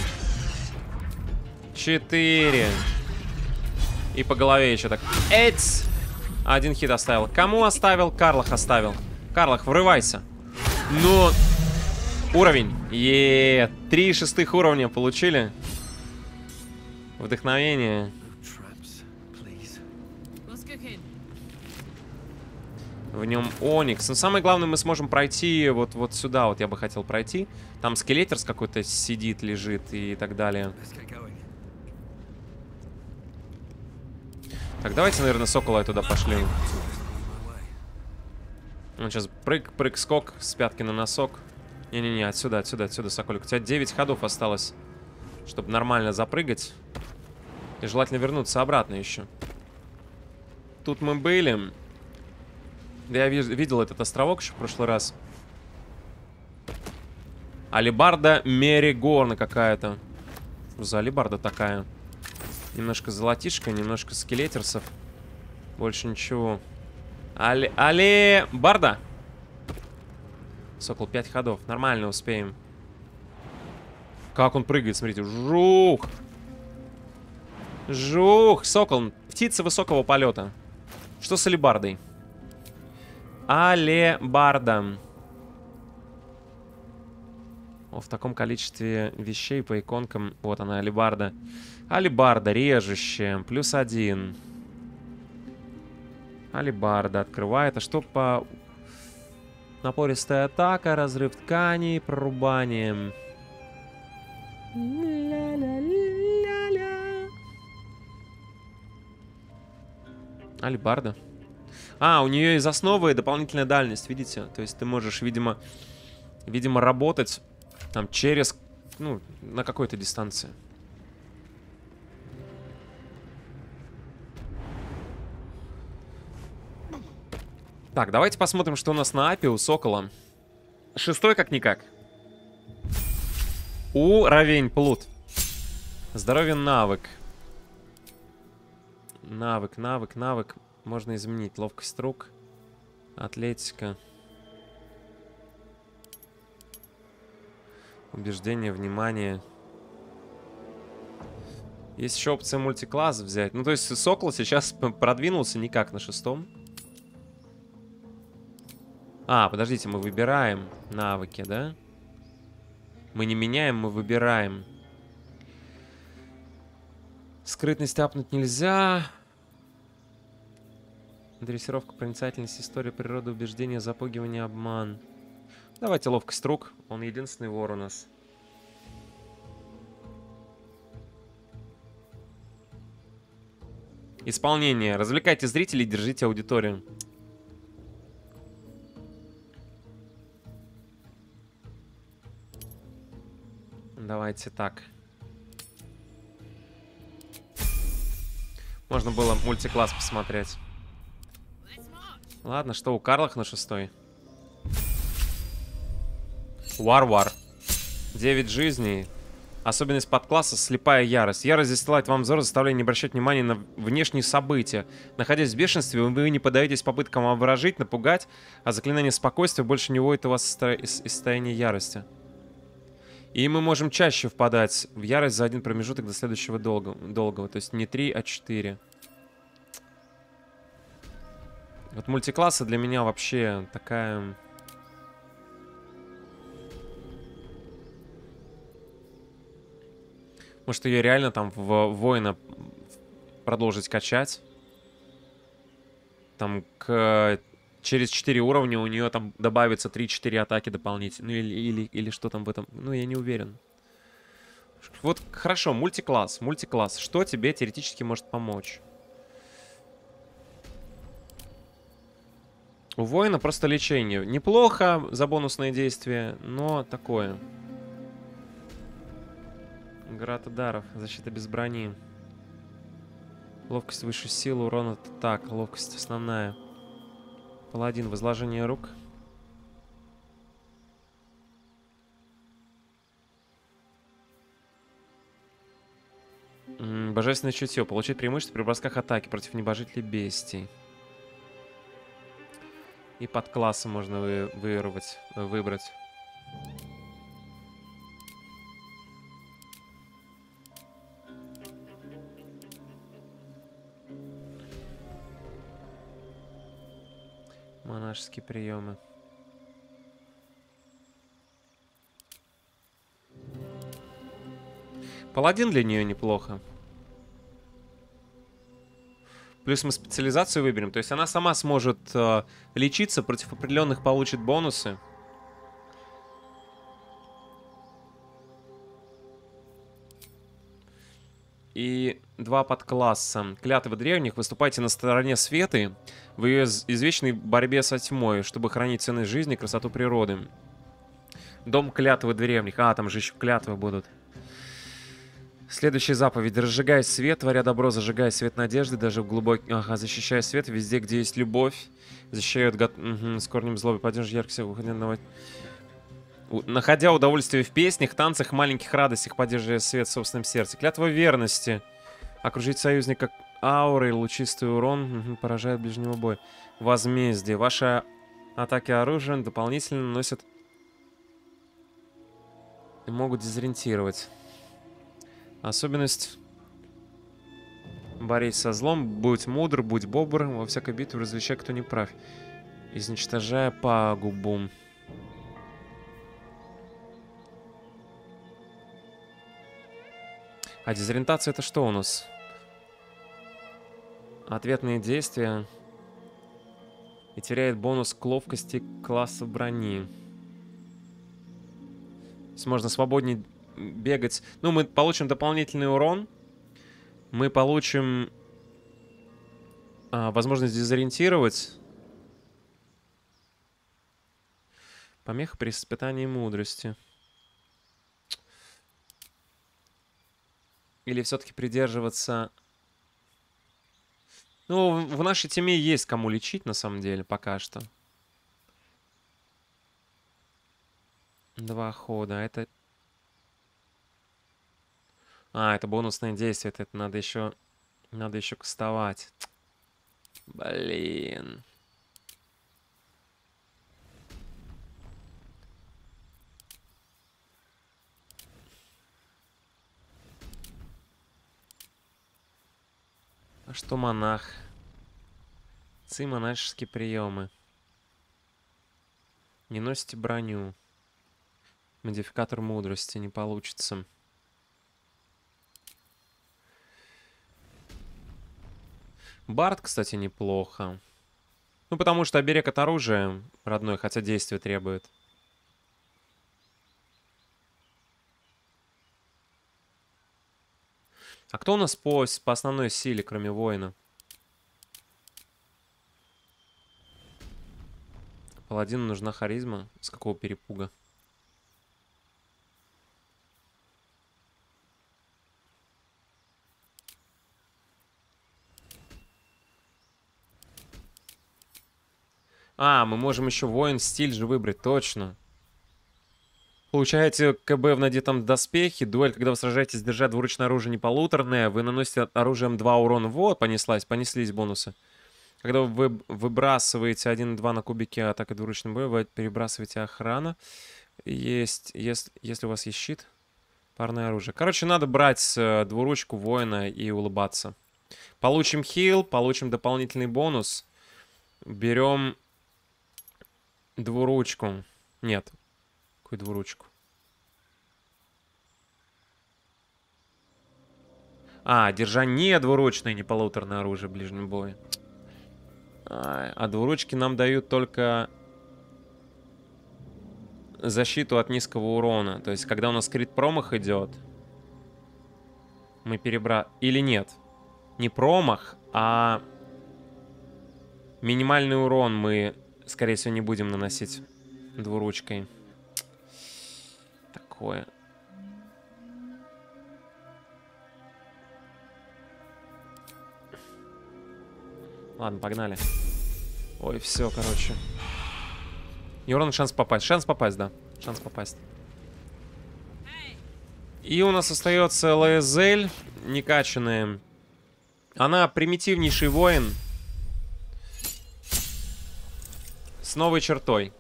4. И по голове еще так. Эц! 1 хит оставил. Кому оставил? Карлах оставил. Карлах, врывайся. Ну, уровень. 3 шестых уровня получили. Вдохновение. В нем Оникс. Но самое главное, мы сможем пройти вот сюда. Вот я бы хотел пройти. Там скелетерс какой-то сидит, лежит и так далее. Так, давайте, наверное, сокола туда пошли. Он сейчас прыг, скок с пятки на носок. Не-не-не, отсюда, соколик. У тебя 9 ходов осталось, чтобы нормально запрыгать. И желательно вернуться обратно еще. Тут мы были. Да, я видел этот островок еще в прошлый раз. Алибарда Меригорна какая-то. Что за алибарда такая? Немножко золотишко, немножко скелетерсов. Больше ничего. Алибарда. Сокол 5 ходов. Нормально успеем. Как он прыгает, смотрите. Жух. Жух. Сокол. Птица высокого полета. Что с алибардой? Алебарда. В таком количестве вещей по иконкам. Вот она, алебарда. Алебарда, режущая. +1. Алебарда открывает. А что по... Напористая атака, разрыв тканей, прорубание. Алебарда. А, у нее из основы дополнительная дальность, видите? То есть ты можешь, видимо, работать там через, ну, на какой-то дистанции. Так, давайте посмотрим, что у нас на апе у сокола. 6-й как-никак. Уровень плут. Здоровье навык. Навык. Можно изменить. Ловкость рук. Атлетика. Убеждение, внимание. Есть еще опция мультикласс взять. Ну, то есть сокол сейчас продвинулся никак на 6-м. А, подождите, мы выбираем навыки, да? Мы не меняем, мы выбираем. Скрытность апнуть нельзя. Дрессировка, проницательность, история природы, убеждения, запугивание, обман. Давайте ловкость рук. Он единственный вор у нас. Исполнение. Развлекайте зрителей, держите аудиторию. Давайте так. Можно было мультикласс посмотреть. Ладно, что у Карлах на 6-й? Вар-вар. 9 жизней. Особенность подкласса — слепая ярость. Ярость застилает вам взор, заставляя не обращать внимания на внешние события. Находясь в бешенстве, вы не поддаетесь попыткам обворожить, напугать, а заклинание спокойствия больше не вводит вас из состояния ярости. И мы можем чаще впадать в ярость за один промежуток до следующего долгого. То есть не 3, а 4. Вот мультиклассы для меня вообще такая... Может, ее реально там в воина продолжить качать. Там через 4 уровня у нее там добавится 3-4 атаки дополнительно. Ну или что там в этом. Ну, я не уверен. Вот хорошо, мультикласс. Мультикласс. Что тебе теоретически может помочь? У воина просто лечение. Неплохо за бонусные действия, но такое. Град ударов. Защита без брони. Ловкость высшей силы, урон от атак. Ловкость основная. Паладин. Возложение рук. Божественное чутье. Получить преимущество при бросках атаки против небожителей бестий. И подклассы можно выбрать. Монашеские приемы. Паладин для нее неплохо. Плюс мы специализацию выберем. То есть она сама сможет лечиться, против определенных получит бонусы. И 2 подкласса. Клятвы древних. Выступайте на стороне светы в ее извечной борьбе со тьмой, чтобы хранить ценность жизни и красоту природы. Дом клятвы древних. А, там же еще клятвы будут. Следующая заповедь. Разжигай свет, творя добро, зажигай свет надежды, даже в глубокий... Ага, защищай свет везде, где есть любовь. Защищают с корнем злобы. Поддерживай яркость, находя удовольствие в песнях, танцах, маленьких радостях, поддерживая свет в собственном сердце. Клятва верности. Окружить союзника аурой, лучистый урон, поражает ближнего боя. Возмездие. Ваши атаки оружием дополнительно наносят и могут дезориентировать. Особенность. Борись со злом, будь мудр, будь бобр, во всякой битве развещай, кто не прав. Изничтожая пагубу. А дезориентация — это что у нас? Ответные действия. И теряет бонус к ловкости класса брони. То есть можно свободнее бегать. Ну, мы получим дополнительный урон. Мы получим возможность дезориентировать. Помеха при испытании мудрости. Или все-таки придерживаться... Ну, в нашей теме есть кому лечить, на самом деле, пока что. 2 хода. Это... это бонусное действие. Это надо еще кастовать. Блин. А что монах? Монашеские приемы. Не носите броню. Модификатор мудрости не получится. Бард, кстати, неплохо. Ну, потому что оберег от оружия родной, хотя действие требует. А кто у нас по основной силе, кроме воина? Паладину нужна харизма. С какого перепуга? А, мы можем еще воин стиль же выбрать, точно. Получаете КБ в надетом доспехе. Дуэль, когда вы сражаетесь, держа двуручное оружие не полуторное, вы наносите оружием 2 урона. Вот, понеслись бонусы. Когда вы выбрасываете 1-2 на кубике атака двуручным боем, вы перебрасываете охрана. Если у вас есть щит, парное оружие. Короче, надо брать двуручку воина и улыбаться. Получим хил, получим дополнительный бонус. Берем двуручку. Нет. Какую двуручку? А, держание двуручное, не полуторное оружие в ближнем бою. А двуручки нам дают только защиту от низкого урона. То есть, когда у нас крит промах идет, мы Или нет. Не промах, а минимальный урон мы, скорее всего, не будем наносить двуручкой. Такое. Ладно, погнали. Ой, все, короче. И урон, шанс попасть. Шанс попасть, да. Шанс попасть. И у нас остается Лаэзель, некачанная. Она примитивнейший воин. С новой чертой.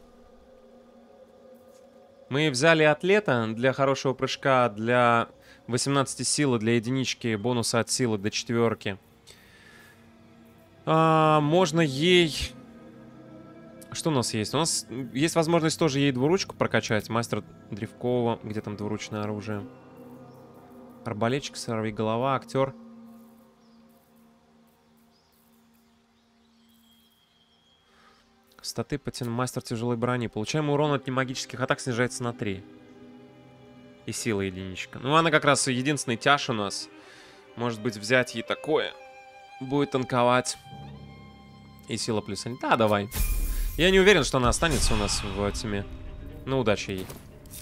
Мы взяли атлета для хорошего прыжка, для 18 силы, для единички, бонуса от силы до 4. Можно ей... Что у нас есть? У нас есть возможность тоже ей двуручку прокачать. Мастер Древкова. Где там двуручное оружие? Арбалетчик, сорвиголова, актер. Статы потяну. Мастер тяжелой брони. Получаемый урон от немагических атак снижается на 3. И сила единичка. Ну, она как раз единственный тяж у нас. Может быть, взять ей такое. Будет танковать. И сила плюс 1. Да, давай. Я не уверен, что она останется у нас в тьме. Ну, удачи ей.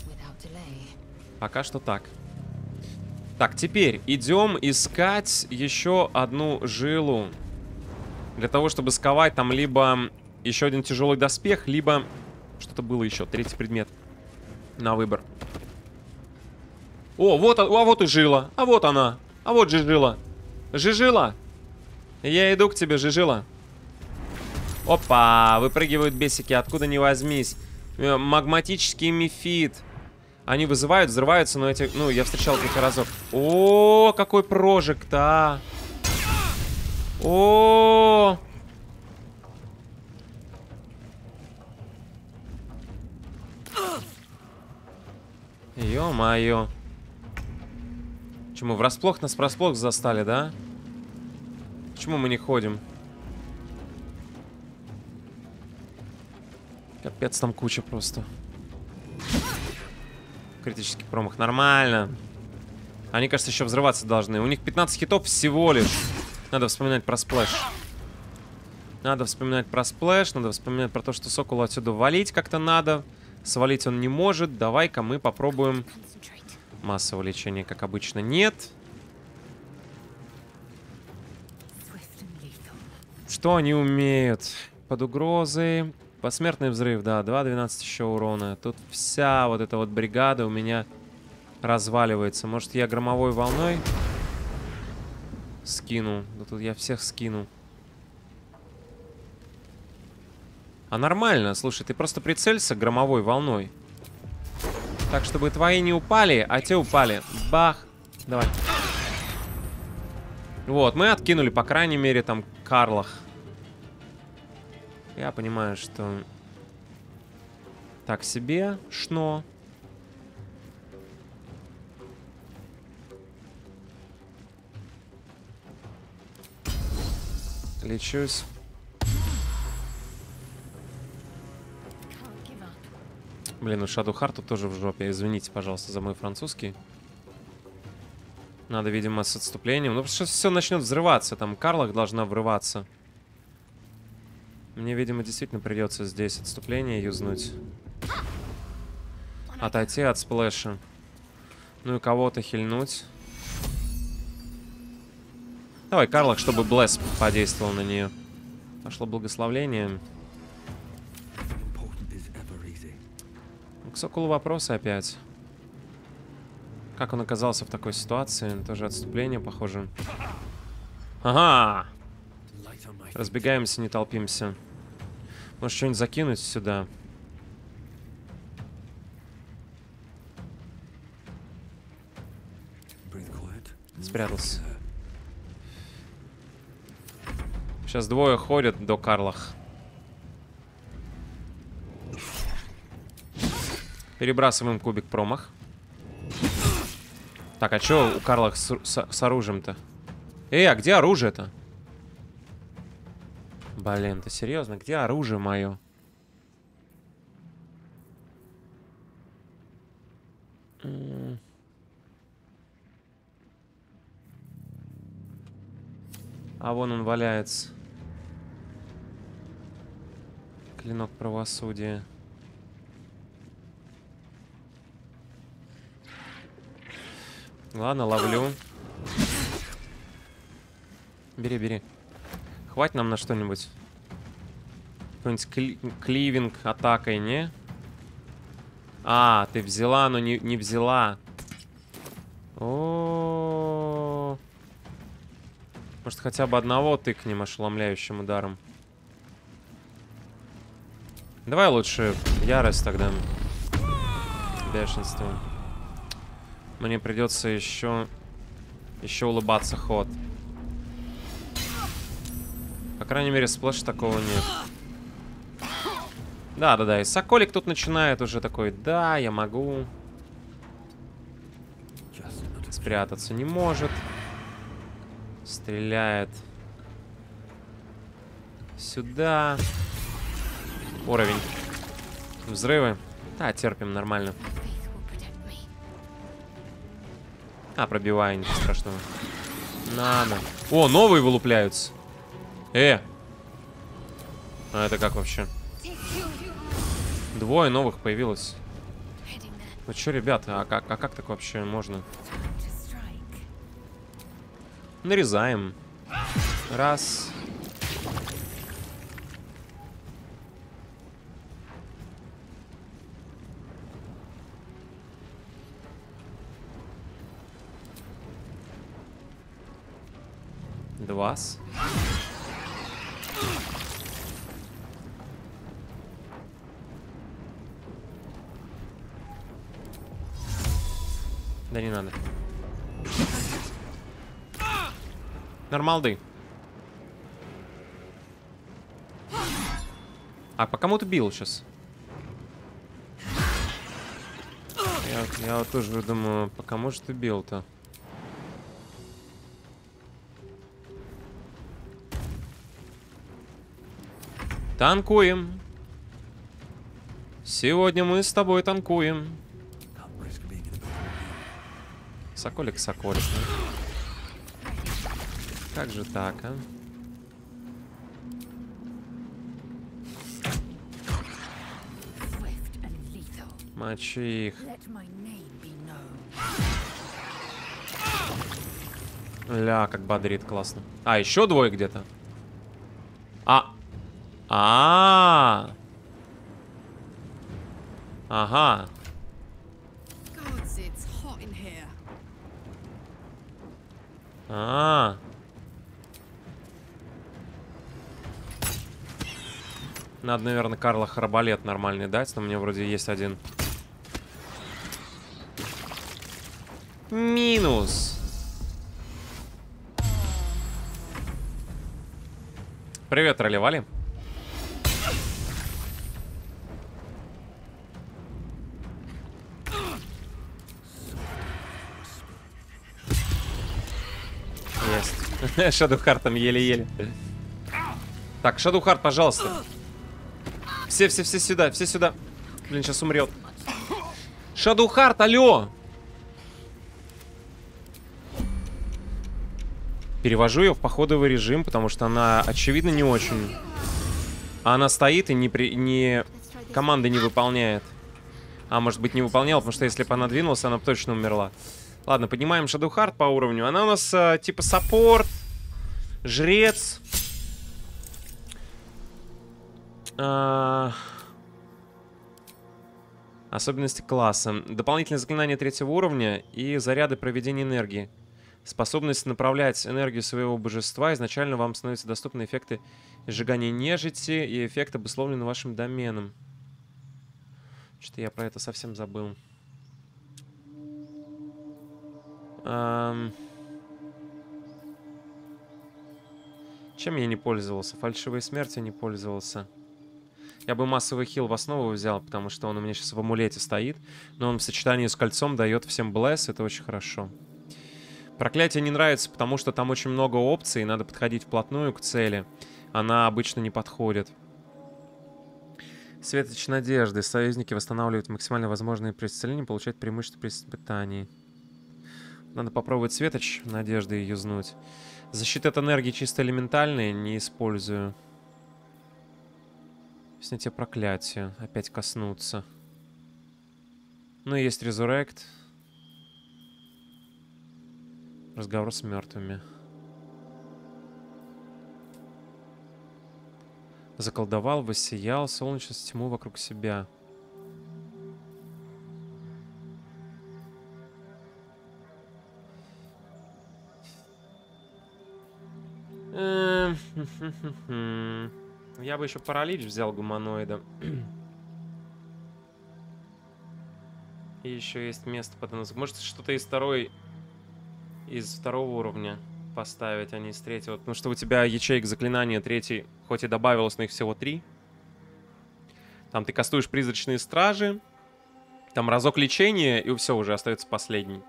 Пока что так. Так, теперь идем искать еще одну жилу. Для того, чтобы сковать там либо еще один тяжелый доспех, либо что-то было еще. Третий предмет на выбор. О, вот и жила. А вот она. А вот Жижила. Жижила. Я иду к тебе, Жижила. Опа, выпрыгивают бесики, откуда ни возьмись. Магматический мефит. Они вызывают, взрываются, но эти... Ну, я встречал их разок. О, какой прожект-то, О! Ё-моё. Почему, нас врасплох застали, да? Почему мы не ходим? Капец, там куча просто. Критический промах. Нормально. Они, кажется, еще взрываться должны. У них 15 хитов всего лишь. Надо вспоминать про сплэш. Надо вспоминать про сплэш. Надо вспоминать про то, что Соколу отсюда валить как-то надо. Свалить он не может. Давай-ка мы попробуем. Массового лечения, как обычно, нет. Что они умеют? Под угрозой. Посмертный взрыв, да. 2-12 еще урона. Тут вся вот эта вот бригада у меня разваливается. Может, я громовой волной скину? Да тут я всех скину. А нормально, слушай, ты просто прицелься громовой волной. Так, чтобы твои не упали, а те упали. Бах. Давай. Вот, мы откинули, по крайней мере, там, Карлах. Я понимаю, что... Так себе, шно. Лечусь. Блин, у Shadow Heart тоже в жопе. Извините, пожалуйста, за мой французский. Надо, видимо, с отступлением. Ну, потому что все начнет взрываться. Там Карлах должна врываться. Мне, видимо, действительно придется здесь отступление юзнуть. Отойти от сплэша. Ну и кого-то хильнуть. Давай, Карлах, чтобы Блэс подействовал на нее. Пошло благословление. К Соколу вопросы опять. Как он оказался в такой ситуации? Тоже отступление, похоже. Ага! Разбегаемся, не толпимся. Может, что-нибудь закинуть сюда? Спрятался. Сейчас двое ходят до Карлах. Перебрасываем кубик промах. Так, а чё у Карлах с оружием-то? Эй, а где оружие-то? Блин, ты серьезно? Где оружие мое? А вон он валяется. Клинок правосудия. Ладно, ловлю. Бери, бери. Хватит нам на что-нибудь. Какой-нибудь кливинг атакой, не? А, ты взяла, но не взяла. О-о-о. Может, хотя бы одного тыкнем ошеломляющим ударом. Давай лучше ярость тогда. Бешенство. Мне придется еще улыбаться ход. По крайней мере, сплэш такого нет. Да-да-да, и Соколик тут начинает уже такой, да, я могу. Спрятаться не может. Стреляет. Сюда. Уровень. Взрывы. Да, терпим, нормально. А, пробиваю, ничего страшного. Надо. О, новые вылупляются. А это как вообще? Двое новых появилось. Ну чё, ребята, а как так вообще можно? Нарезаем. Раз. Два. Да не надо. Нормалды. А по кому ты бил сейчас? Я вот тоже думаю, по кому же ты бил-то? Танкуем. Сегодня мы с тобой танкуем. Соколик, Соколик. Как же так, а? Мочи их. Ля, как бодрит, классно. А, еще двое где-то. Ага. Надо, наверное, Карла арбалет нормальный дать, но у меня вроде есть один. Минус. Привет, Ролевали. Есть. Shadow Heart там еле-еле. Так, Shadow Heart, пожалуйста. Все сюда, все сюда. Блин, сейчас умрет. Shadow Heart, алло! Перевожу ее в походовый режим, потому что она, очевидно, не очень. А она стоит и команды не выполняет. А, может быть, не выполняла, потому что если бы она двинулась, она бы точно умерла. Ладно, поднимаем Shadow Heart по уровню. Она у нас типа саппорт, жрец. Особенности класса. Дополнительные заклинания 3-го уровня и заряды проведения энергии. Способность направлять энергию своего божества. Изначально вам становятся доступны эффекты сжигания нежити и эффект, обусловленный вашим доменом. Что-то я про это совсем забыл. Чем я не пользовался? Фальшивой смертью не пользовался. Я бы массовый хил в основу взял, потому что он у меня сейчас в амулете стоит. Но он в сочетании с кольцом дает всем блесс. Это очень хорошо. Проклятие не нравится, потому что там очень много опций. И надо подходить вплотную к цели. Она обычно не подходит. Светоч надежды. Союзники восстанавливают максимально возможные при исцелении, получают преимущество при испытании. Надо попробовать светоч надежды юзнуть. Защита от энергии чисто элементальная, не использую. Снятие проклятия. Опять коснуться. Ну и есть резурект. Разговор с мертвыми. Заколдовал, воссиял, солнечность, тьму вокруг себя. Я бы еще паралич взял гуманоида. И еще есть место под нос. Может, что-то из второго уровня поставить, а не из третьего. Потому что у тебя ячеек заклинания третий, хоть и добавилось, но их всего 3. Там ты кастуешь призрачные стражи. Там разок лечения, и все, уже остается последний.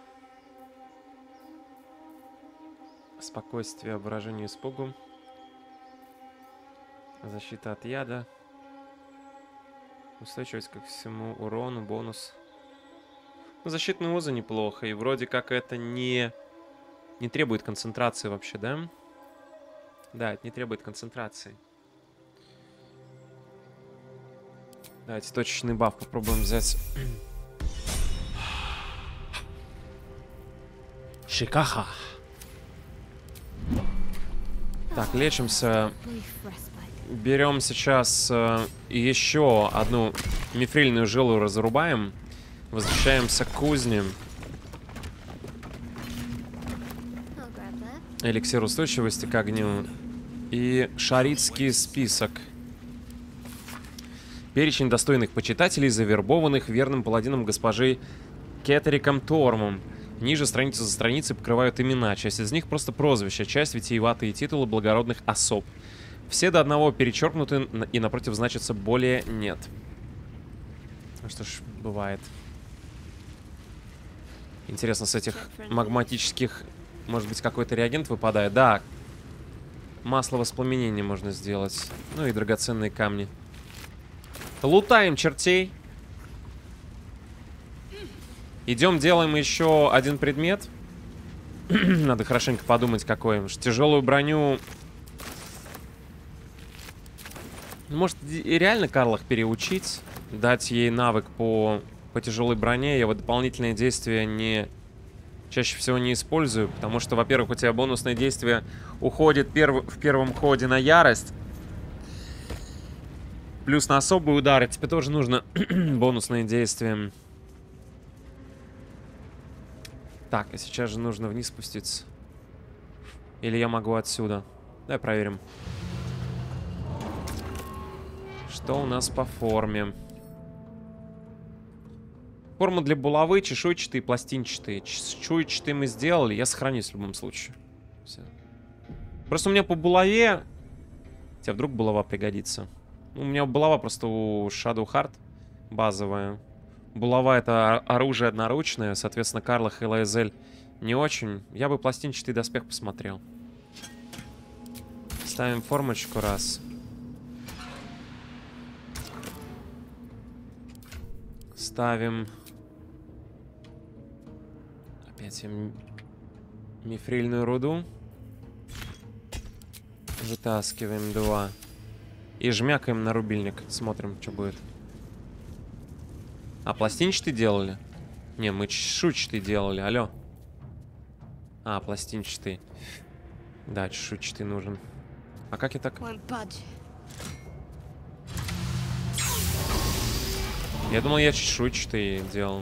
Спокойствие, выражение испугу. Защита от яда. Устойчивость ко всему урону, бонус. Ну, защитные узы неплохо. И вроде как это не требует концентрации вообще, да? Да, это не требует концентрации. Давайте точечный баф попробуем взять. Шикаха. Так, лечимся. Берем сейчас еще одну мифрильную жилу, разрубаем. Возвращаемся к кузне. Эликсир устойчивости к огню. И шаритский список. Перечень достойных почитателей, завербованных верным паладином госпожи Кеттериком Тормом. Ниже страница за страницей покрывают имена. Часть из них просто прозвища, часть витиеватые титулы благородных особ. Все до одного перечеркнуты, и напротив значится «более нет». Ну что ж, бывает. Интересно, с этих магматических, может быть, какой-то реагент выпадает? Да. Масло воспламенения можно сделать. Ну и драгоценные камни. Лутаем чертей. Идем, делаем еще один предмет. Надо хорошенько подумать, какой. Тяжелую броню. Может, и реально Карлах переучить. Дать ей навык по тяжелой броне. Я вот дополнительные действия чаще всего не использую. Потому что, во-первых, у тебя бонусное действие уходит в первом ходе на ярость. Плюс на особые удары. Тебе тоже нужно бонусные действия. Так, а сейчас же нужно вниз спуститься. Или я могу отсюда? Давай проверим. Что у нас по форме? Форма для булавы, чешуйчатые, пластинчатые. Чешуйчатые мы сделали, я сохранюсь в любом случае. Все. Просто у меня по булаве... Тебе вдруг булава пригодится. У меня булава просто у Shadow Heart базовая. Булава — это оружие одноручное, соответственно, Карлах и Лаэзель не очень. Я бы пластинчатый доспех посмотрел. Ставим формочку раз. Ставим... Опять мифрильную руду. Вытаскиваем 2. И жмякаем на рубильник. Смотрим, что будет. А пластинчатый делали? Не, мы чешуйчатый делали. Алло. А, пластинчатый. Да, чешуйчатый нужен. А как я так? Я думал, я чешуйчатый делал.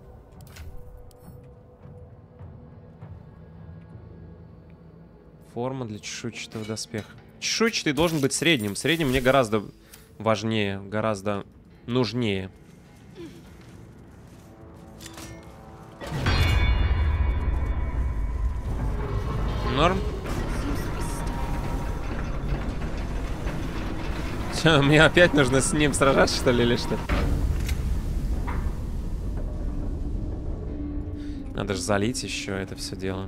Форма для чешуйчатого доспеха. Чешуйчатый должен быть средним. Средним мне гораздо важнее, гораздо нужнее. Норм? Че, мне опять нужно с ним сражаться, что ли, или что? Надо же залить еще это все дело.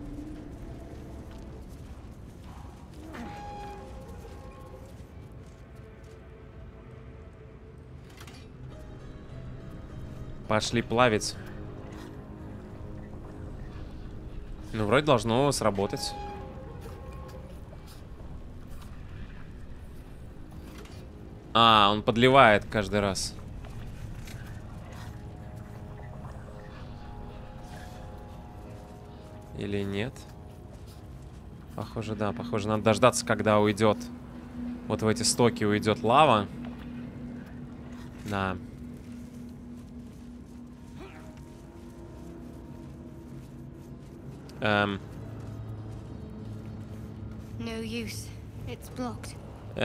Пошли плавить. Ну, вроде должно сработать. А, он подливает каждый раз. Или нет? Похоже, да. Похоже, надо дождаться, когда уйдет. Вот в эти стоки уйдет лава. Да. No use. It's blocked.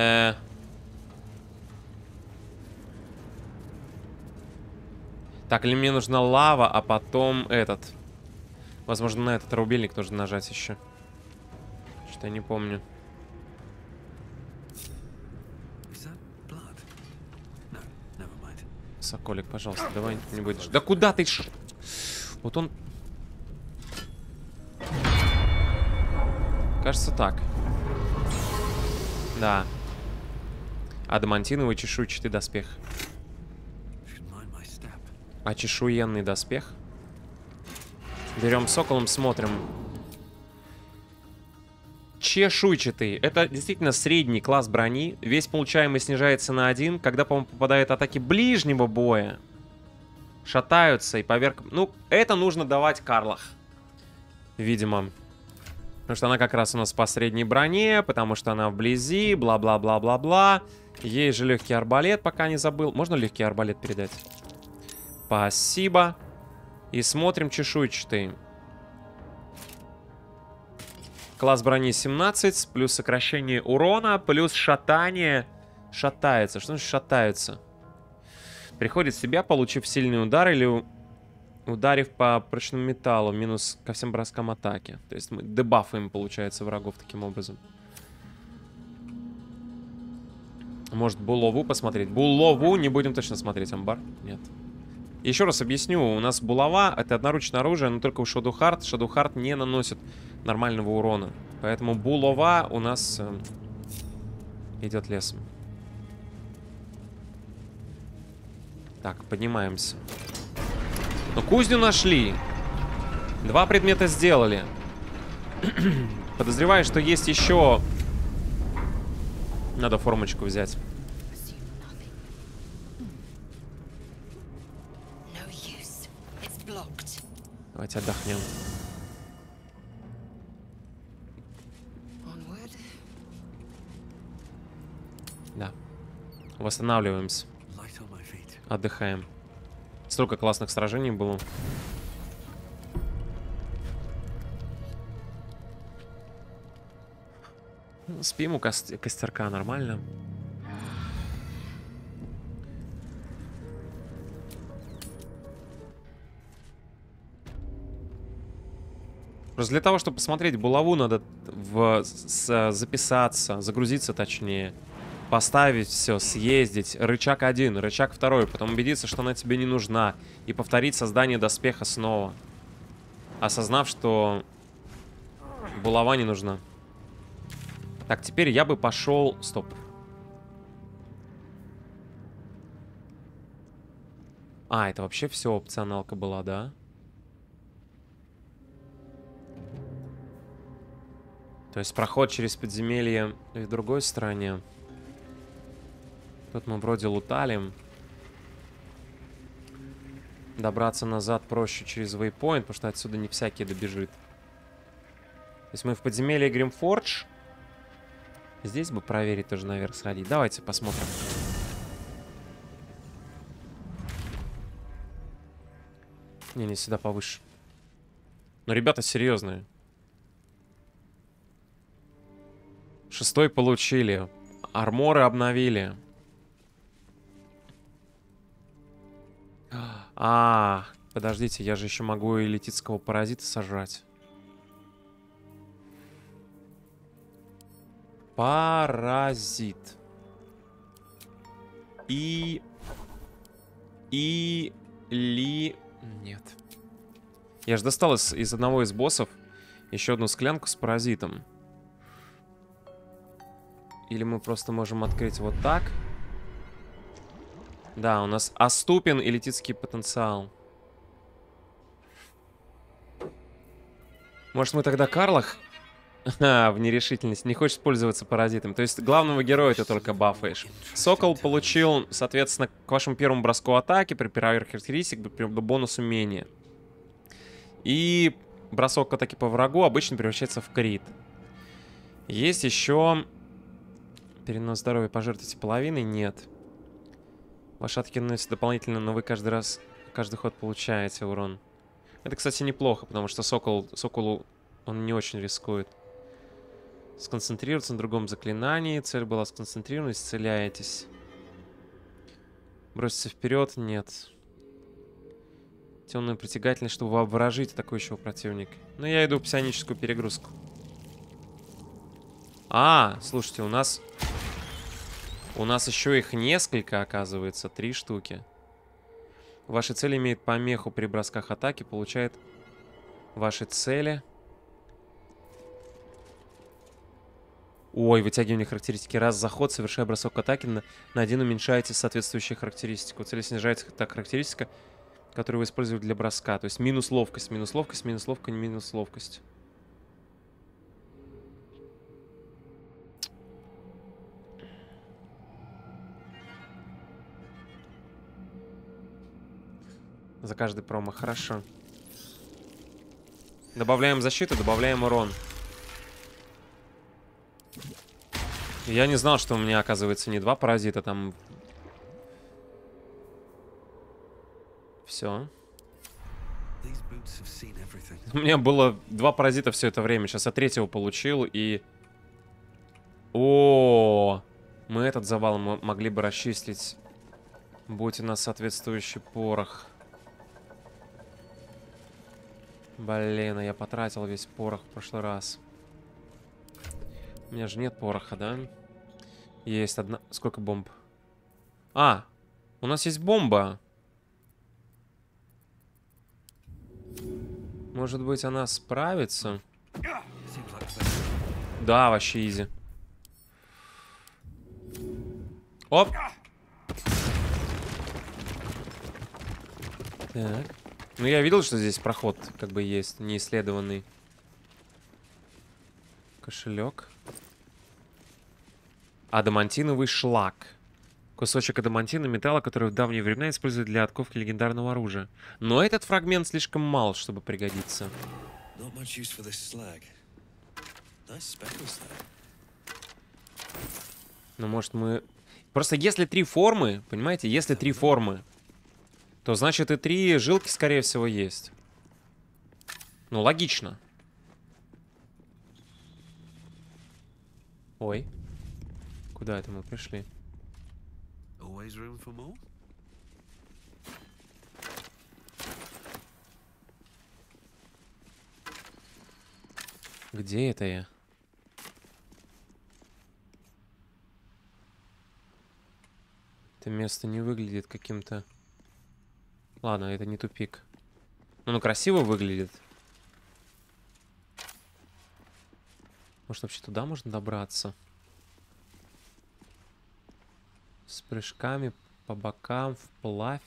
Так, или мне нужна лава, а потом этот. Возможно, на этот рубильник нужно нажать еще. Что-то я не помню. Соколик, пожалуйста, давай не будешь. Да куда ты? Вот он... Кажется, так. Да. Адамантиновый чешуйчатый доспех. А чешуенный доспех? Берем соколом, смотрим. Чешуйчатый. Это действительно средний класс брони. Весь получаемый снижается на 1. Когда, по-моему, попадают атаки ближнего боя, шатаются и поверх... Ну, это нужно давать Карлах. Видимо. Потому что она как раз у нас по средней броне, потому что она вблизи, бла-бла-бла-бла-бла. Ей же легкий арбалет, пока не забыл. Можно легкий арбалет передать? Спасибо. И смотрим чешуйчатый. Класс брони 17, плюс сокращение урона, плюс шатание. Шатается. Что значит шатается? Приходит в себя, получив сильный удар или ударив по прочному металлу, минус ко всем броскам атаки. То есть мы дебафаем, получается, врагов таким образом. Может, булаву посмотреть? Булаву не будем точно смотреть, амбар? Нет. Еще раз объясню. У нас булава — это одноручное оружие, но только у Shadowheart. Shadowheart не наносит нормального урона. Поэтому булава у нас идет лесом. Так, поднимаемся. Но кузню нашли. 2 предмета сделали. Подозреваю, что есть еще. Надо формочку взять. Давайте отдохнем. Да. Восстанавливаемся. Отдыхаем. Столько классных сражений было. Спим у костерка, нормально. Просто для того, чтобы посмотреть булаву, надо записаться, загрузиться точнее. Поставить все, съездить. Рычаг 1, рычаг 2. Потом убедиться, что она тебе не нужна. И повторить создание доспеха снова. Осознав, что булава не нужна. Так, теперь я бы пошел... Стоп. А, это вообще все опционалка была, да? То есть проход через подземелье и в другой стороне. Тут мы вроде лутали. Добраться назад проще через вейпоинт, потому что отсюда не всякий добежит. То есть мы в подземелье Гримфордж. Здесь бы проверить тоже наверх сходить. Давайте посмотрим. Не, сюда повыше. Но ребята серьезные. 6-й получили. Арморы обновили. Подождите, я же еще могу и летицкого паразита сожрать. Паразит. Нет. Я же достал из одного из боссов еще одну склянку с паразитом. Или мы просто можем открыть вот так. Да, у нас Аступин и летицкий потенциал. Может, мы тогда Карлах? В нерешительность. Не хочет пользоваться паразитом. То есть главного героя ты только бафаешь. Сокол получил, соответственно, к вашему первому броску атаки при проверке характеристик бонус умения. И бросок атаки по врагу обычно превращается в крит. Есть еще... Перенос здоровья пожертвуйте половиной? Нет. Ваши атаки наносят дополнительно, но вы каждый ход получаете урон. Это, кстати, неплохо, потому что Соколу он не очень рискует. Сконцентрироваться на другом заклинании. Цель была сконцентрирована, исцеляетесь. Броситься вперед? Нет. Темную притягательность, чтобы воображить атакующего противника. Но я иду в псионическую перегрузку. Слушайте, у нас еще их несколько, оказывается. 3 штуки. Ваши цели имеют помеху при бросках атаки. Получает ваши цели. Ой, вытягивание характеристики. Раз за ход, совершая бросок атаки, на 1 уменьшаете соответствующую характеристику. У цели снижается та характеристика, которую вы используете для броска. То есть минус ловкость, минус ловкость, минус ловкость, минус ловкость. За каждый промах. Хорошо. Добавляем защиту, добавляем урон. Я не знал, что у меня, оказывается, не 2 паразита там. Все. У меня было 2 паразита все это время. Сейчас я 3-го получил и... Мы этот завал могли бы расчислить. Будь у нас соответствующий порох. Блин, я потратил весь порох в прошлый раз. У меня же нет пороха, да? Есть одна... Сколько бомб? У нас есть бомба. Может быть, она справится? Да, вообще изи. Оп! Так. Ну, я видел, что здесь проход как бы есть, неисследованный. Кошелек. Адамантиновый шлак. Кусочек адамантина металла, который в давние времена используют для отковки легендарного оружия. Но этот фрагмент слишком мал, чтобы пригодиться. Ну, может, мы... Просто если 3 формы, понимаете, если 3 формы, то значит и 3 жилки, скорее всего, есть. Ну, логично. Ой. Куда это мы пришли? Где это я? Это место не выглядит каким-то... Ладно, это не тупик. Ну, красиво выглядит. Может, вообще туда можно добраться? С прыжками по бокам, вплавь.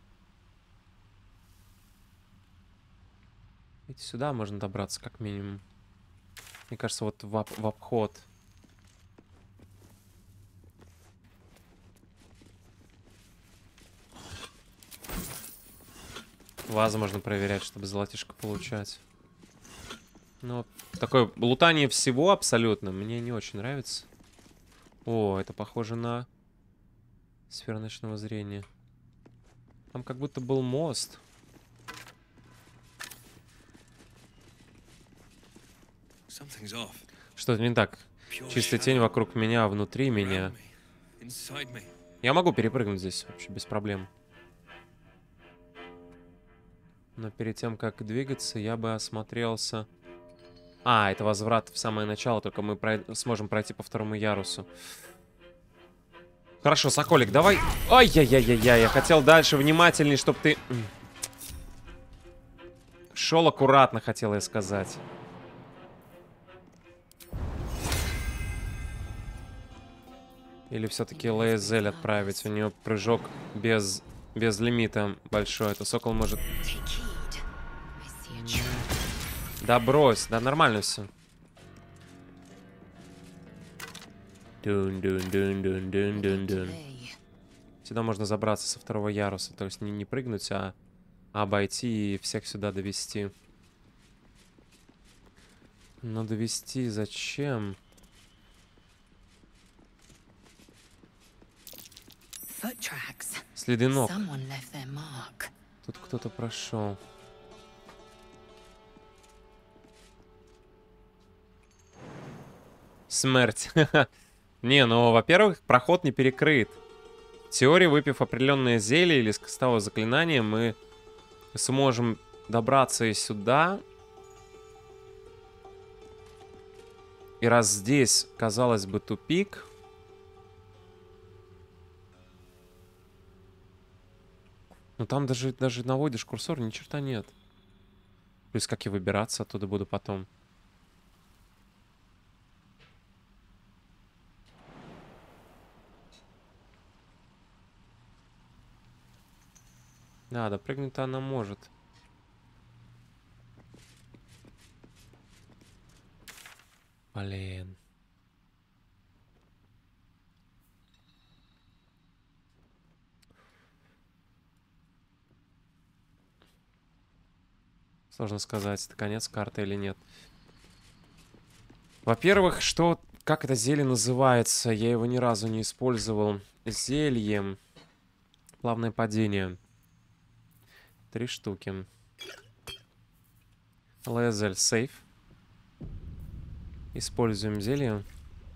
Ведь сюда можно добраться, как минимум. Мне кажется, вот в обход. Вазу можно проверять, чтобы золотишко получать. Но такое лутание всего абсолютно мне не очень нравится. О, это похоже на сферу ночного зрения. Там как будто был мост. Что-то не так. Чистая тень вокруг меня, внутри меня. Я могу перепрыгнуть здесь вообще без проблем. Но перед тем, как двигаться, я бы осмотрелся. А, это возврат в самое начало, только мы сможем пройти по второму ярусу. Хорошо, Соколик, давай. Ай-яй-яй-яй-яй, я хотел дальше внимательней, чтобы ты... Шел аккуратно, хотел я сказать. Или все-таки Лейзель отправить? У нее прыжок без лимита большой. Это Сокол может... Да брось, да нормально все. Дун-дун-дун-дун-дун-дун-дун. Сюда можно забраться со второго яруса. То есть не прыгнуть, а обойти и всех сюда довести. Но довести зачем? Следы ног. Тут кто-то прошел. Смерть. Не, ну, во-первых, проход не перекрыт. В теории, выпив определенное зелье или скастовое заклинание, мы сможем добраться и сюда. И раз здесь, казалось бы, тупик... Ну там даже наводишь курсор, ни черта нет. Плюс как и выбираться оттуда буду потом. Да, допрыгнуть-то она может. Блин. Сложно сказать, это конец карты или нет. Во-первых, как это зелье называется? Я его ни разу не использовал. Зелье. Плавное падение. 3 штуки. Лезель, сейф. Используем зелье.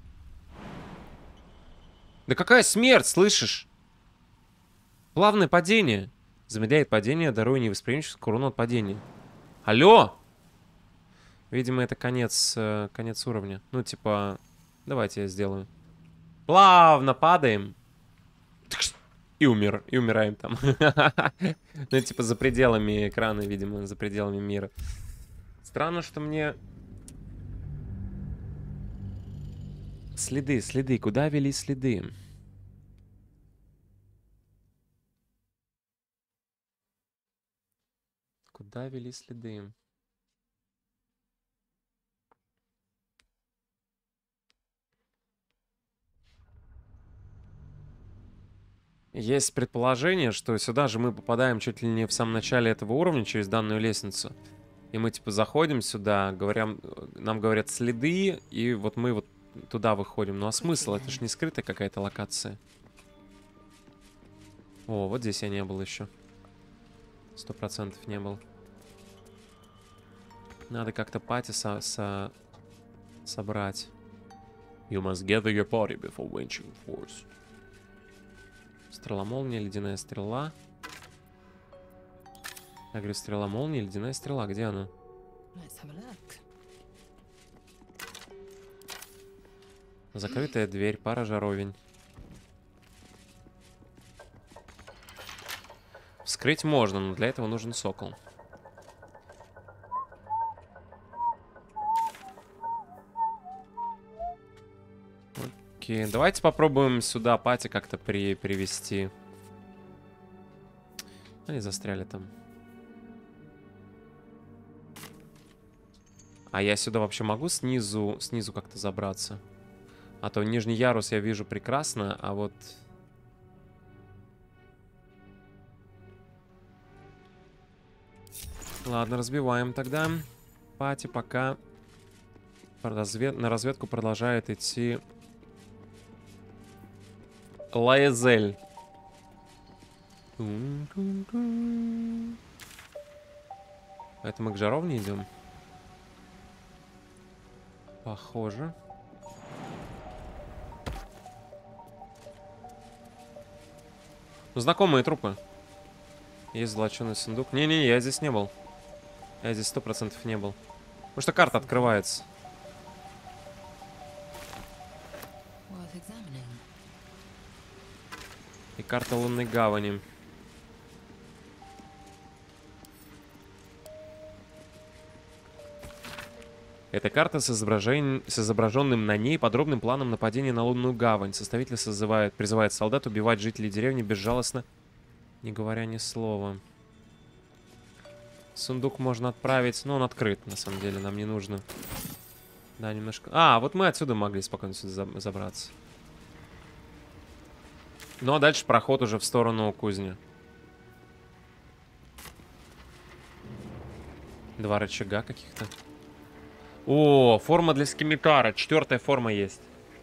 Да какая смерть, слышишь? Плавное падение. Замедляет падение, даруя невосприимчивость к урону от падения. Алло! Видимо, это конец уровня. Ну, типа, давайте я сделаю. Плавно падаем. И умираем там. Ну, типа, за пределами экрана, видимо, за пределами мира. Странно, что мне... Следы. Куда вели следы? Куда вели следы? Есть предположение, что сюда же мы попадаем чуть ли не в самом начале этого уровня через данную лестницу. И мы типа заходим сюда, нам говорят следы, и вот мы вот туда выходим. Ну а смысл? Это же не скрытая какая-то локация. О, вот здесь я не был еще. 100% не был. Надо как-то пати собрать. You must gather your party before venturing forth. Стрела молния, ледяная стрела. Я говорю, стрела молния, ледяная стрела. Где она? Закрытая дверь, пара жаровень. Вскрыть можно, но для этого нужен сокол. Окей, давайте попробуем сюда пати как-то привести. Они застряли там. А я сюда вообще могу снизу как-то забраться? А то нижний ярус я вижу прекрасно, а вот... Ладно, разбиваем тогда. Пати пока на разведку продолжает идти Лаэзель. Это мы к жаровне идем? Похоже. Ну, знакомые трупы. Есть золоченый сундук. Не-не, я здесь не был. Я здесь 100% не был. Потому что карта открывается. И карта лунной гавани. Эта карта с изображенным на ней подробным планом нападения на лунную гавань. Составитель призывает солдат убивать жителей деревни безжалостно, не говоря ни слова. Сундук можно отправить, но он открыт, на самом деле, нам не нужно. Да, немножко... А, вот мы отсюда могли спокойно сюда забраться. Ну, а дальше проход уже в сторону кузни. 2 рычага каких-то. О, форма для скимитара. 4-я форма есть.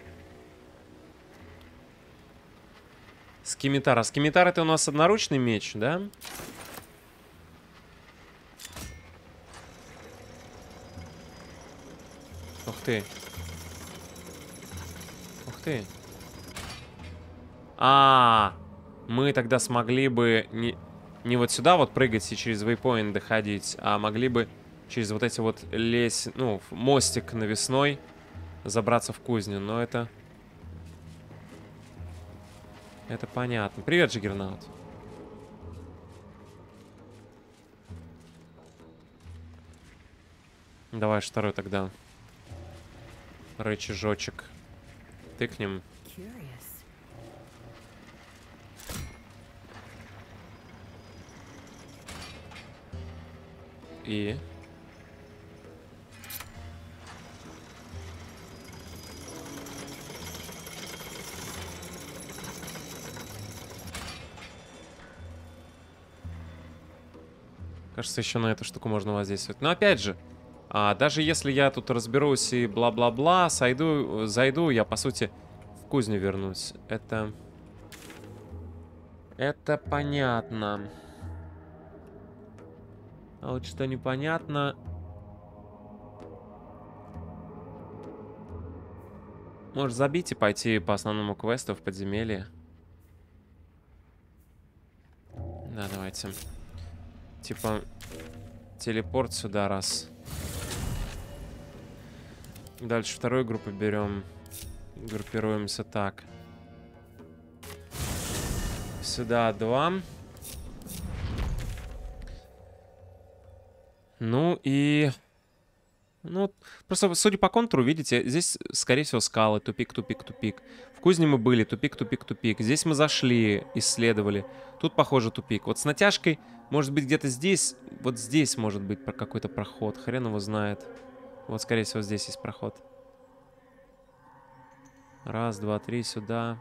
Скимитар. А скимитар это у нас одноручный меч, да? Ух ты. Ух ты. Мы тогда смогли бы не вот сюда вот прыгать и через вейпоинт доходить, а могли бы через вот эти вот мостик навесной забраться в кузню. Но это понятно. Привет, Джиггернаут. Давай второй тогда. Рычажочек. Тыкнем. И... Кажется, еще на эту штуку можно воздействовать. Но опять же, даже если я тут разберусь и бла-бла-бла, зайду, я, по сути, в кузню вернусь. Это понятно. А вот что непонятно... Может, забить и пойти по основному квесту в подземелье? Да, давайте. Типа, телепорт сюда раз. Дальше вторую группу берем. Группируемся так. Сюда 2. Ну и... Ну, просто, судя по контуру, видите, здесь, скорее всего, скалы. Тупик, тупик, тупик. В кузне мы были. Тупик, тупик, тупик. Здесь мы зашли, исследовали. Тут, похоже, тупик. Вот с натяжкой, может быть, где-то здесь... Вот здесь может быть какой-то проход. Хрен его знает. Вот, скорее всего, здесь есть проход. 1, 2, 3, сюда.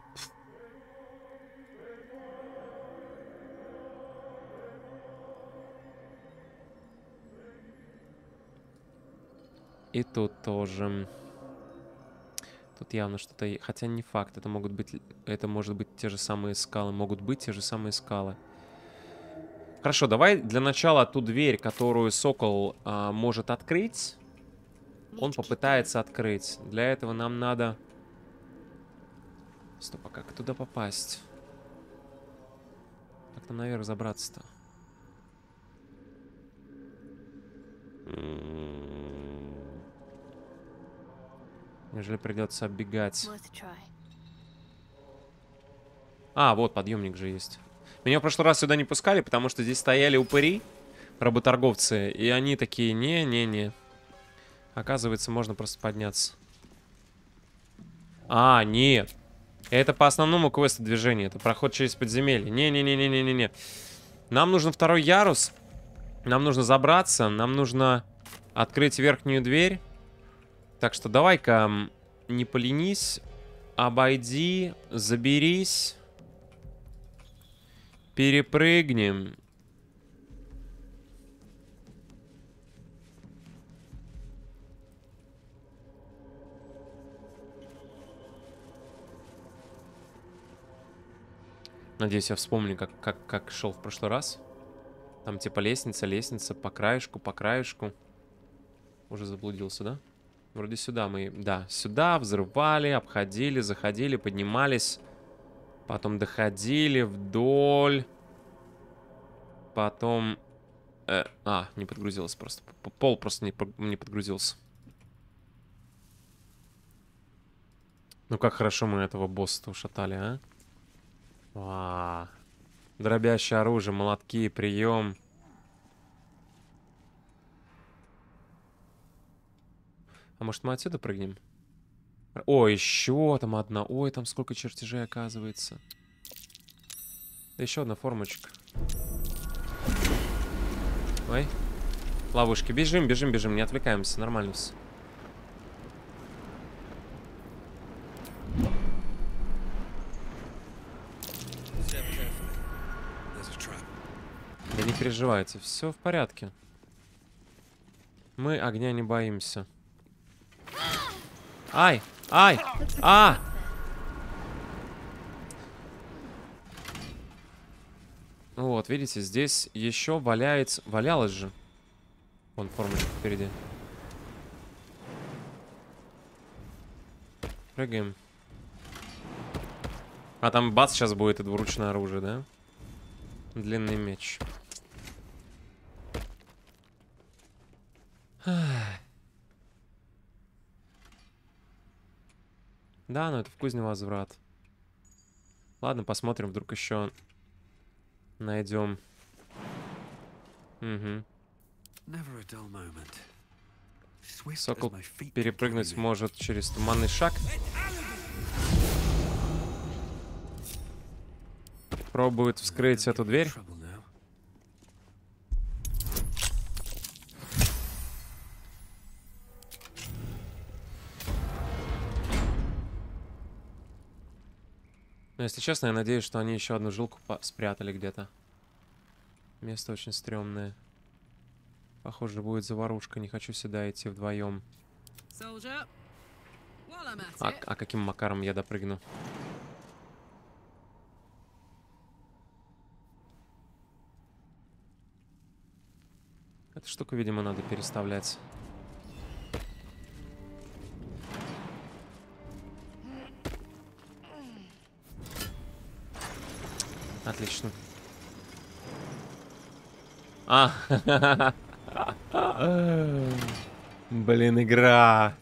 И тут тоже. Тут явно что-то... Хотя не факт. Это могут быть... Это может быть те же самые скалы. Могут быть те же самые скалы. Хорошо, давай для начала ту дверь, которую Сокол может открыть, он попытается открыть. Для этого нам надо... Стоп, а как туда попасть? Как там наверх забраться-то? Неужели придется оббегать? А, вот подъемник же есть. Меня в прошлый раз сюда не пускали, потому что здесь стояли упыри, работорговцы, и они такие, не-не-не. Оказывается, можно просто подняться. А, нет. Это по основному квесту движения. Это проход через подземелье. Не-не-не-не-не-не-не. Нам нужен второй ярус. Нам нужно забраться. Нам нужно открыть верхнюю дверь. Так что давай-ка не поленись. Обойди. Заберись. Перепрыгнем. Надеюсь, я вспомню, как шел в прошлый раз. Там типа лестница, по краешку. Уже заблудился, да? Вроде сюда мы... Да, сюда взрывали, обходили, заходили, поднимались. Потом доходили вдоль. Потом... не подгрузилось просто. Пол просто не подгрузился. Ну как хорошо мы этого босса-то ушатали, а? Дробящее оружие, молотки, прием. А может мы отсюда прыгнем? О, еще там одна. Ой, там сколько чертежей оказывается. Да еще одна формочка. Ой. Ловушки. Бежим, не отвлекаемся. Нормально все. Да не переживайте, все в порядке. Мы огня не боимся. Ай! Ай! А! Вот, видите, здесь еще валяется... Валялось же. Вон формочка впереди. Прыгаем. А там бац, сейчас будет и двуручное оружие, да? Длинный меч. Да, но это в кузне возврат. Ладно, посмотрим, вдруг еще найдем. Угу. Сокол перепрыгнуть может через туманный шаг. Пробует вскрыть эту дверь. Но, если честно, я надеюсь, что они еще одну жилку спрятали где-то. Место очень стрёмное. Похоже, будет заварушка. Не хочу сюда идти вдвоем. А каким макаром я допрыгну? Эту штуку, видимо, надо переставлять. Отлично. Блин, игра.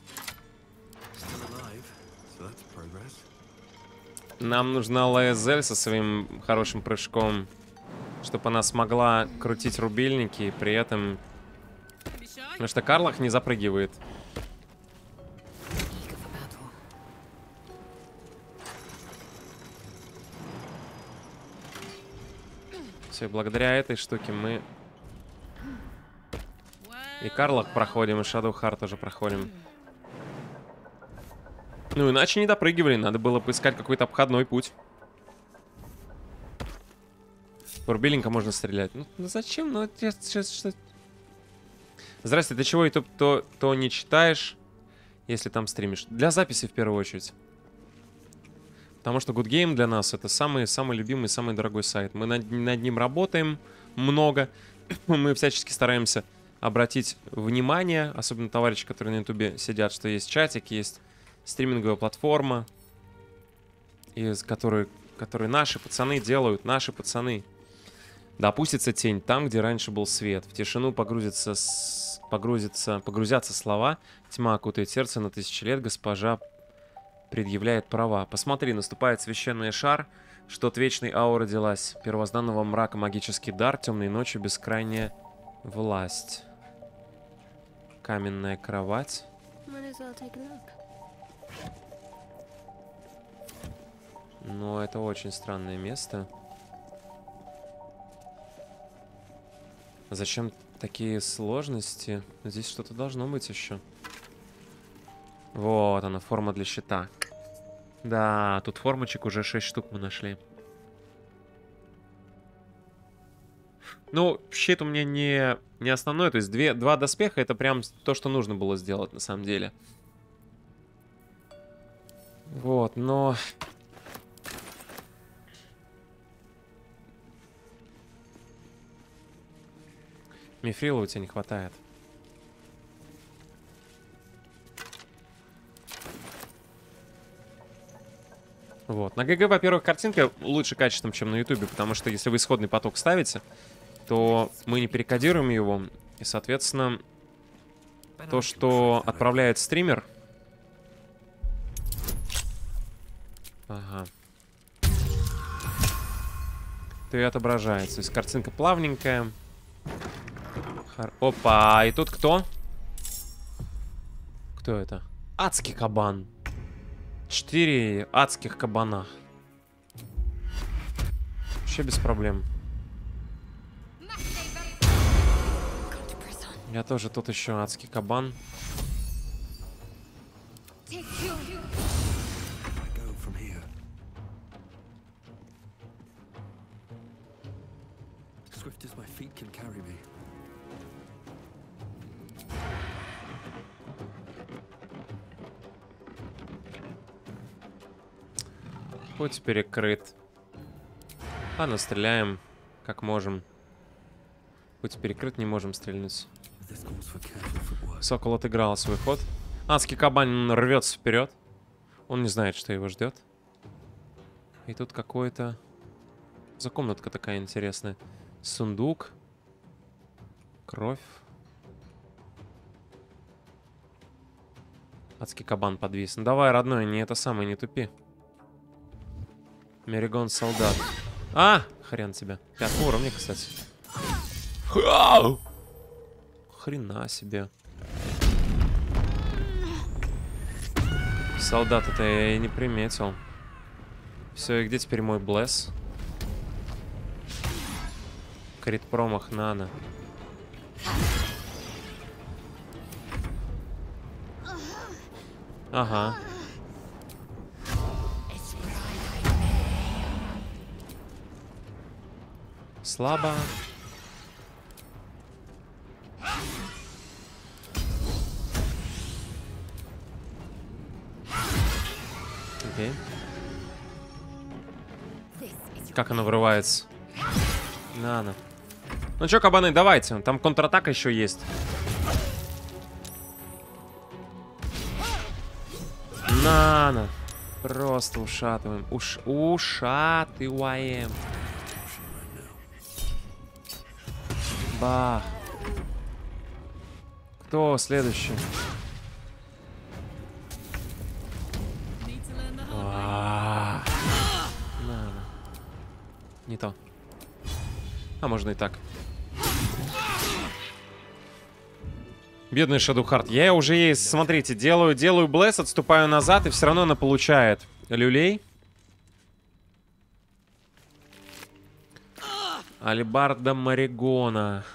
Нам нужна Лаэзель со своим хорошим прыжком, чтобы она смогла крутить рубильники и при этом... Потому что Карлах не запрыгивает. Все, благодаря этой штуке мы... И Карлах проходим, и Shadow Heart тоже проходим. Ну, иначе не допрыгивали. Надо было поискать какой-то обходной путь. Рубильника можно стрелять. Ну, зачем? Ну, что... Здрасте, ты чего и то не читаешь, если там стримишь? Для записи, в первую очередь. Потому что Good Game для нас это самый любимый, самый дорогой сайт. Мы над ним работаем много. Мы всячески стараемся обратить внимание, особенно товарищи, которые на ютубе сидят, что есть чатик, есть стриминговая платформа, из которые наши пацаны делают, наши пацаны. Да опустится тень там, где раньше был свет. В тишину погрузятся слова. Тьма окутает сердце на 1000 лет. Госпожа предъявляет права. Посмотри, наступает священный шар, что от вечной ауры родилась. Первозданного мрака магический дар, темной ночью бескрайняя власть. Каменная кровать. Но это очень странное место. Зачем такие сложности? Здесь что-то должно быть еще. Вот она, форма для щита. Да, тут формочек уже 6 штук мы нашли. Ну, щит у меня не основной, то есть два доспеха это прям то, что нужно было сделать на самом деле. Вот, но... Мифрила у тебя не хватает. Вот. На ГГ, во-первых, картинка лучше качеством, чем на Ютубе, потому что если вы исходный поток ставите, то мы не перекодируем его. И, соответственно, то, что отправляет стример... Ага. То и отображается. То есть картинка плавненькая. Опа, и тут кто? Кто это? Адский кабан. 4 адских кабана. Вообще без проблем. Я тоже тут еще адский кабан. Путь перекрыт. Ладно, стреляем как можем. Путь перекрыт, не можем стрельнуть. Сокол отыграл свой ход. Адский кабан рвется вперед. Он не знает, что его ждет. И тут какой-то... За комнатка такая интересная. Сундук. Кровь. Адский кабан подвис. Ну давай, родной, не это самое, не тупи. Меригон солдат. А! Хрен тебе. 5 уровня, кстати. Хрена себе. Солдат это я и не приметил. Все, и где теперь мой блесс? Крит промах нано. Ага. Слабо. Окей. Как она врывается? На. Ну чё, кабаны, давайте. Там контратака еще есть. На. Просто ушатываем. Ушатываем. Бах. Кто следующий? Не то. А можно и так. Бедный Шадухард. Я уже ей, смотрите, делаю блесс, отступаю назад, и все равно она получает люлей. Алибарда Маригона.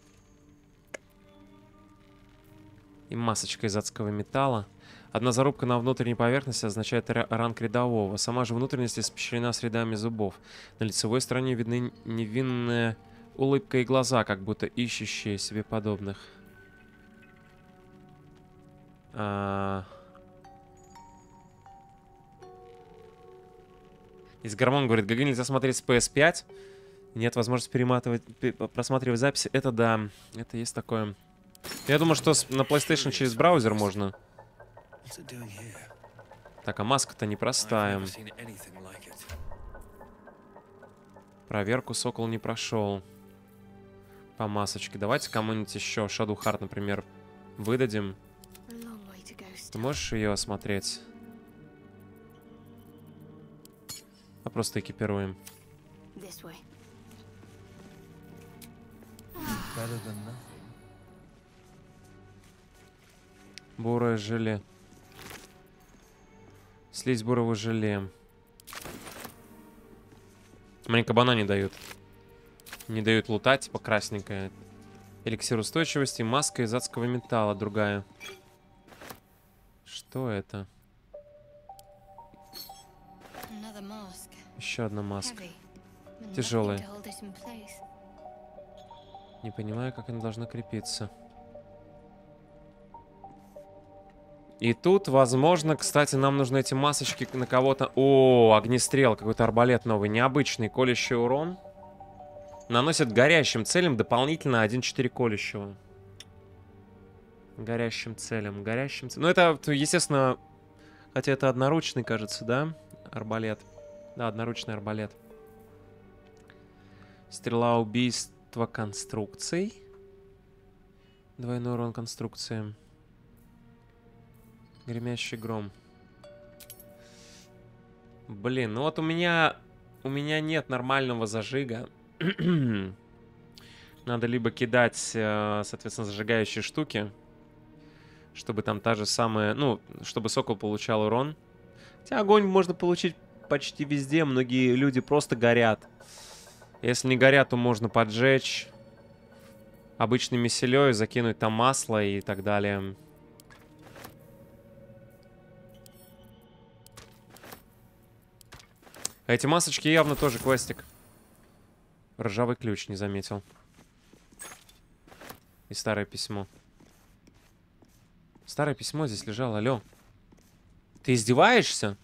И масочка из адского металла. Одна зарубка на внутренней поверхности означает ранг рядового. Сама же внутренность испещрена средами зубов. На лицевой стороне видны невинная улыбка и глаза, как будто ищущие себе подобных. Из Гармон говорит, ГГ нельзя смотреть с PS5. Нет возможности просматривать записи. Это да, это есть такое. Я думаю, что на PlayStation через браузер можно. Так, а маска-то непростая. Проверку Сокол не прошел. По масочке. Давайте кому-нибудь еще Шадухард, например, выдадим. Ты можешь ее осмотреть? А просто экипируем. Бурое желе. Слизь бурого желе. Мне кабана не дают. Не дают лутать, типа красненькая. Эликсир устойчивости, маска из адского металла, другая. Что это? Еще одна маска. Тяжелая. Не понимаю, как она должна крепиться. И тут, возможно, кстати, нам нужны эти масочки на кого-то. О, огнестрел, какой-то арбалет новый, необычный, колющий урон. Наносит горящим целям дополнительно 1-4 колющего. Горящим целям, горящим целям. Ну, это, естественно, хотя это одноручный, кажется, да? Арбалет. Да, одноручный арбалет. Стрела убийства конструкций. Двойной урон конструкциям. Гремящий гром. Блин, ну вот у меня нет нормального зажига. Надо либо кидать, соответственно, зажигающие штуки, чтобы там та же самая, ну, чтобы сокол получал урон. Хотя огонь можно получить почти везде. Многие люди просто горят. Если не горят, то можно поджечь обычной месилёй, закинуть там масло и так далее. А эти масочки явно тоже квестик. Ржавый ключ не заметил. И старое письмо. Старое письмо здесь лежало, алло. Ты издеваешься?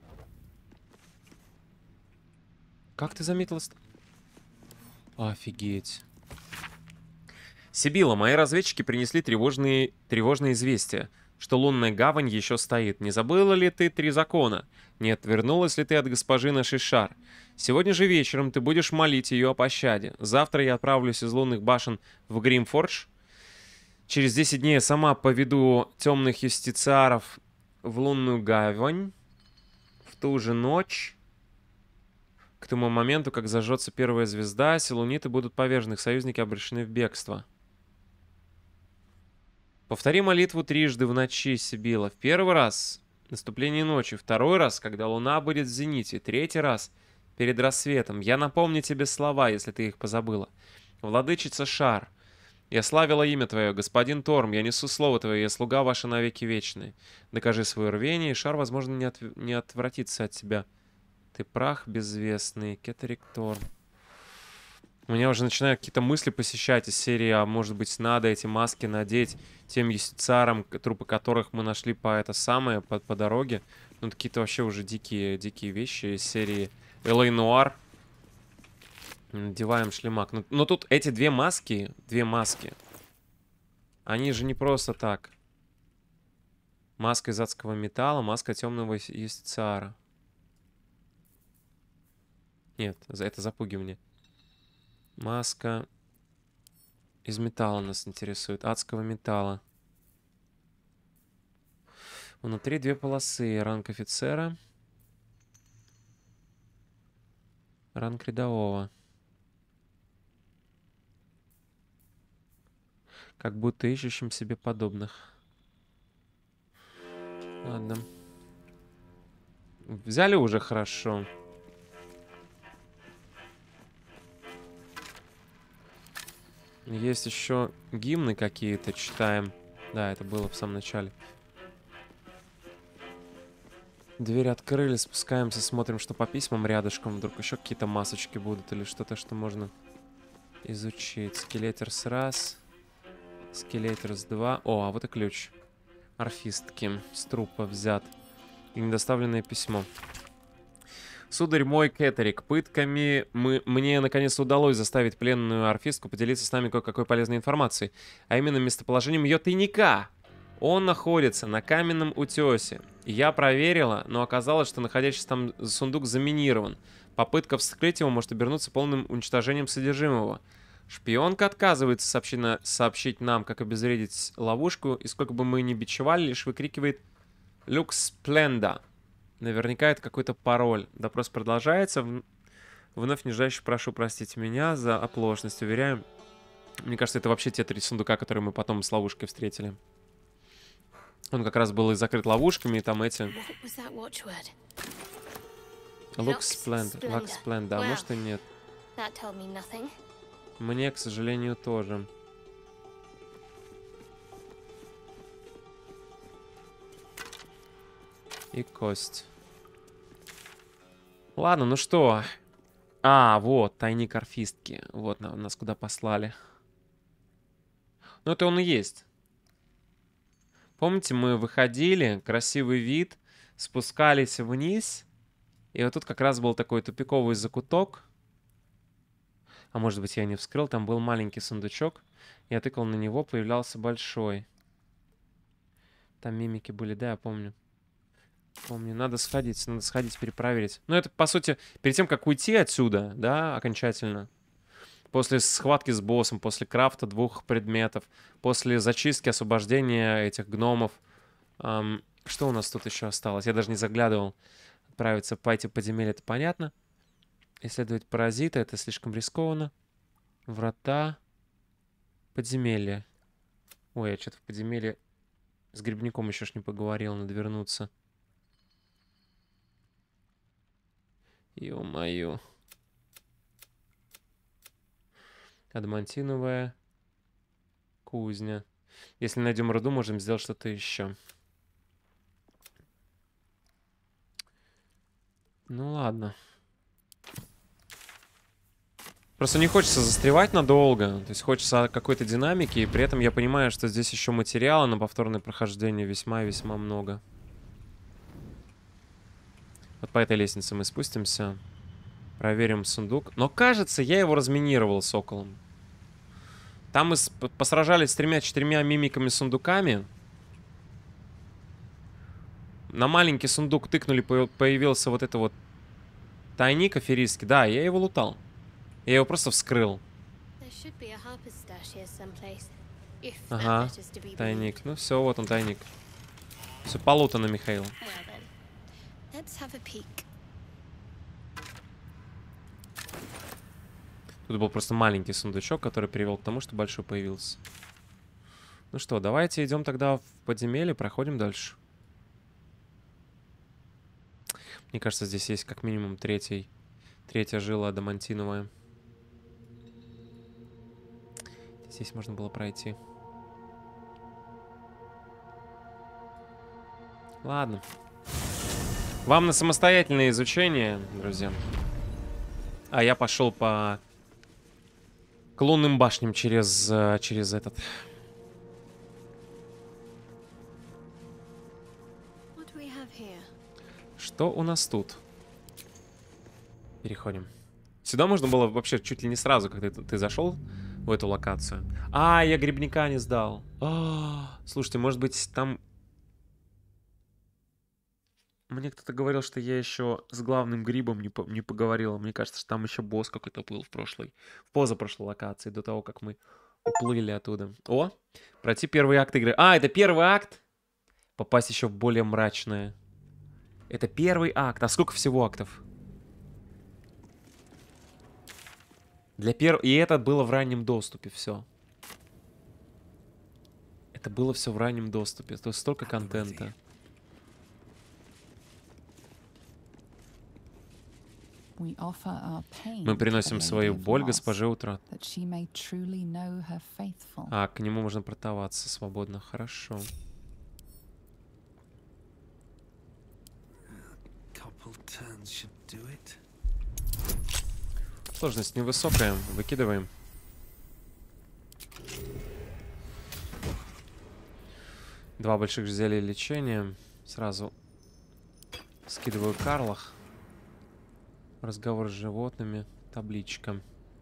Как ты заметила? Офигеть. Сибила, мои разведчики принесли тревожные известия, что лунная гавань еще стоит. Не забыла ли ты 3 закона? Не отвернулась ли ты от госпожи нашей Шар? Сегодня же вечером ты будешь молить ее о пощаде. Завтра я отправлюсь из лунных башен в Гримфордж. Через 10 дней я сама поведу темных юстициаров в лунную гавань. В ту же ночь, к тому моменту, как зажжется первая звезда, силуниты будут повержены, их союзники обречены в бегство. Повтори молитву трижды в ночи, Сибила. В первый раз — наступление ночи, второй раз, когда луна будет в зените, третий раз — перед рассветом. Я напомню тебе слова, если ты их позабыла. Владычица Шар, я славила имя твое, господин Торм, я несу слово твое, я слуга ваша навеки вечные. Докажи свое рвение, и Шар, возможно, не отвратится от тебя. Ты прах безвестный, Кеттерик Торм. У меня уже начинают какие-то мысли посещать из серии, а может быть, надо эти маски надеть тем юстициарам, трупы которых мы нашли по дороге. Ну, какие-то вообще уже дикие вещи из серии Л.А. Нуар. Надеваем шлемак. Но тут эти две маски, они же не просто так. Маска из адского металла, маска темного юстициара. Нет, это запугивание. Маска из металла нас интересует. Адского металла. Внутри 2 полосы. Ранг офицера. Ранг рядового. Как будто ищущим себе подобных. Ладно. Взяли уже хорошо. Есть еще гимны какие-то, читаем. Да, это было в самом начале. Дверь открыли, спускаемся, смотрим, что по письмам рядышком. Вдруг еще какие-то масочки будут или что-то, что можно изучить. Скелетерс 1. Скелетерс 2. О, а вот и ключ. Орфистки. С трупа взят. И недоставленное письмо. Сударь мой Кеттерик, пытками мне наконец удалось заставить пленную орфистку поделиться с нами кое-какой полезной информацией, а именно местоположением ее тайника. Он находится на каменном утесе. Я проверила, но оказалось, что находящийся там сундук заминирован. Попытка вскрыть его может обернуться полным уничтожением содержимого. Шпионка отказывается сообщить нам, как обезвредить ловушку, и сколько бы мы ни бичевали, лишь выкрикивает «Люкс Спленда». Наверняка это какой-то пароль. Допрос продолжается. Вновь нижайше прошу простить меня за оплошность. Уверяю. Мне кажется, это вообще те 3 сундука, которые мы потом с ловушкой встретили. Он как раз был и закрыт ловушками, и там эти... Lux Splendor. Lux Splendor, да, может и нет. That told me nothing. Мне, к сожалению, тоже. И кость. Ладно, ну что? А, вот, тайник орфистки. Вот нас куда послали. Ну, это он и есть. Помните, мы выходили, красивый вид, спускались вниз. И вот тут как раз был такой тупиковый закуток. А может быть, я не вскрыл. Там был маленький сундучок. Я тыкал на него, появлялся большой. Там мимики были, да, я помню. Помню, надо сходить, перепроверить. Ну, это, по сути, перед тем, как уйти отсюда, да, окончательно. После схватки с боссом, после крафта 2 предметов, после зачистки, освобождения этих гномов. Что у нас тут еще осталось? Я даже не заглядывал. Отправиться по этим подземельям, это понятно. Исследовать паразита, это слишком рискованно. Врата. Подземелья. Ой, я что-то в подземелье с грибником еще ж не поговорил, надо вернуться. Ё-моё. Адамантиновая кузня. Если найдем руду, можем сделать что-то еще. Ну ладно. Просто не хочется застревать надолго. То есть хочется какой-то динамики. И при этом я понимаю, что здесь еще материала на повторное прохождение весьма и весьма много. Вот по этой лестнице мы спустимся. Проверим сундук. Но кажется, я его разминировал соколом. Там мы посражались с 3-4 мимиками-сундуками. На маленький сундук тыкнули, появился вот это вот тайник аферистский. Да, я его лутал. Я его просто вскрыл. Ага, тайник. Ну все, вот он тайник. Все полутано, Михаил. Тут был просто маленький сундучок, который привел к тому, что большой появился. Ну что, давайте идем тогда в подземелье, проходим дальше. Мне кажется, здесь есть как минимум третья жила адамантиновая. Здесь можно было пройти. Ладно. Вам на самостоятельное изучение, друзья. А я пошел по лунным башням через этот. Что у нас тут? Переходим. Сюда можно было вообще чуть ли не сразу, когда ты зашел в эту локацию. А, я грибника не сдал. Слушайте, может быть, там... Мне кто-то говорил, что я еще с главным грибом не поговорил. Мне кажется, что там еще босс какой-то был в позапрошлой локации, до того, как мы уплыли оттуда. О, пройти первый акт игры. А, это первый акт? Попасть еще в более мрачное. Это первый акт. А сколько всего актов? И это было в раннем доступе все. Это было все в раннем доступе. То есть столько контента. Мы приносим свою боль госпоже Утрат. А, к нему можно портоваться свободно. Хорошо. Сложность невысокая. Выкидываем. Два больших зелья лечения. Сразу скидываю Карлах. Разговор с животными. Табличка.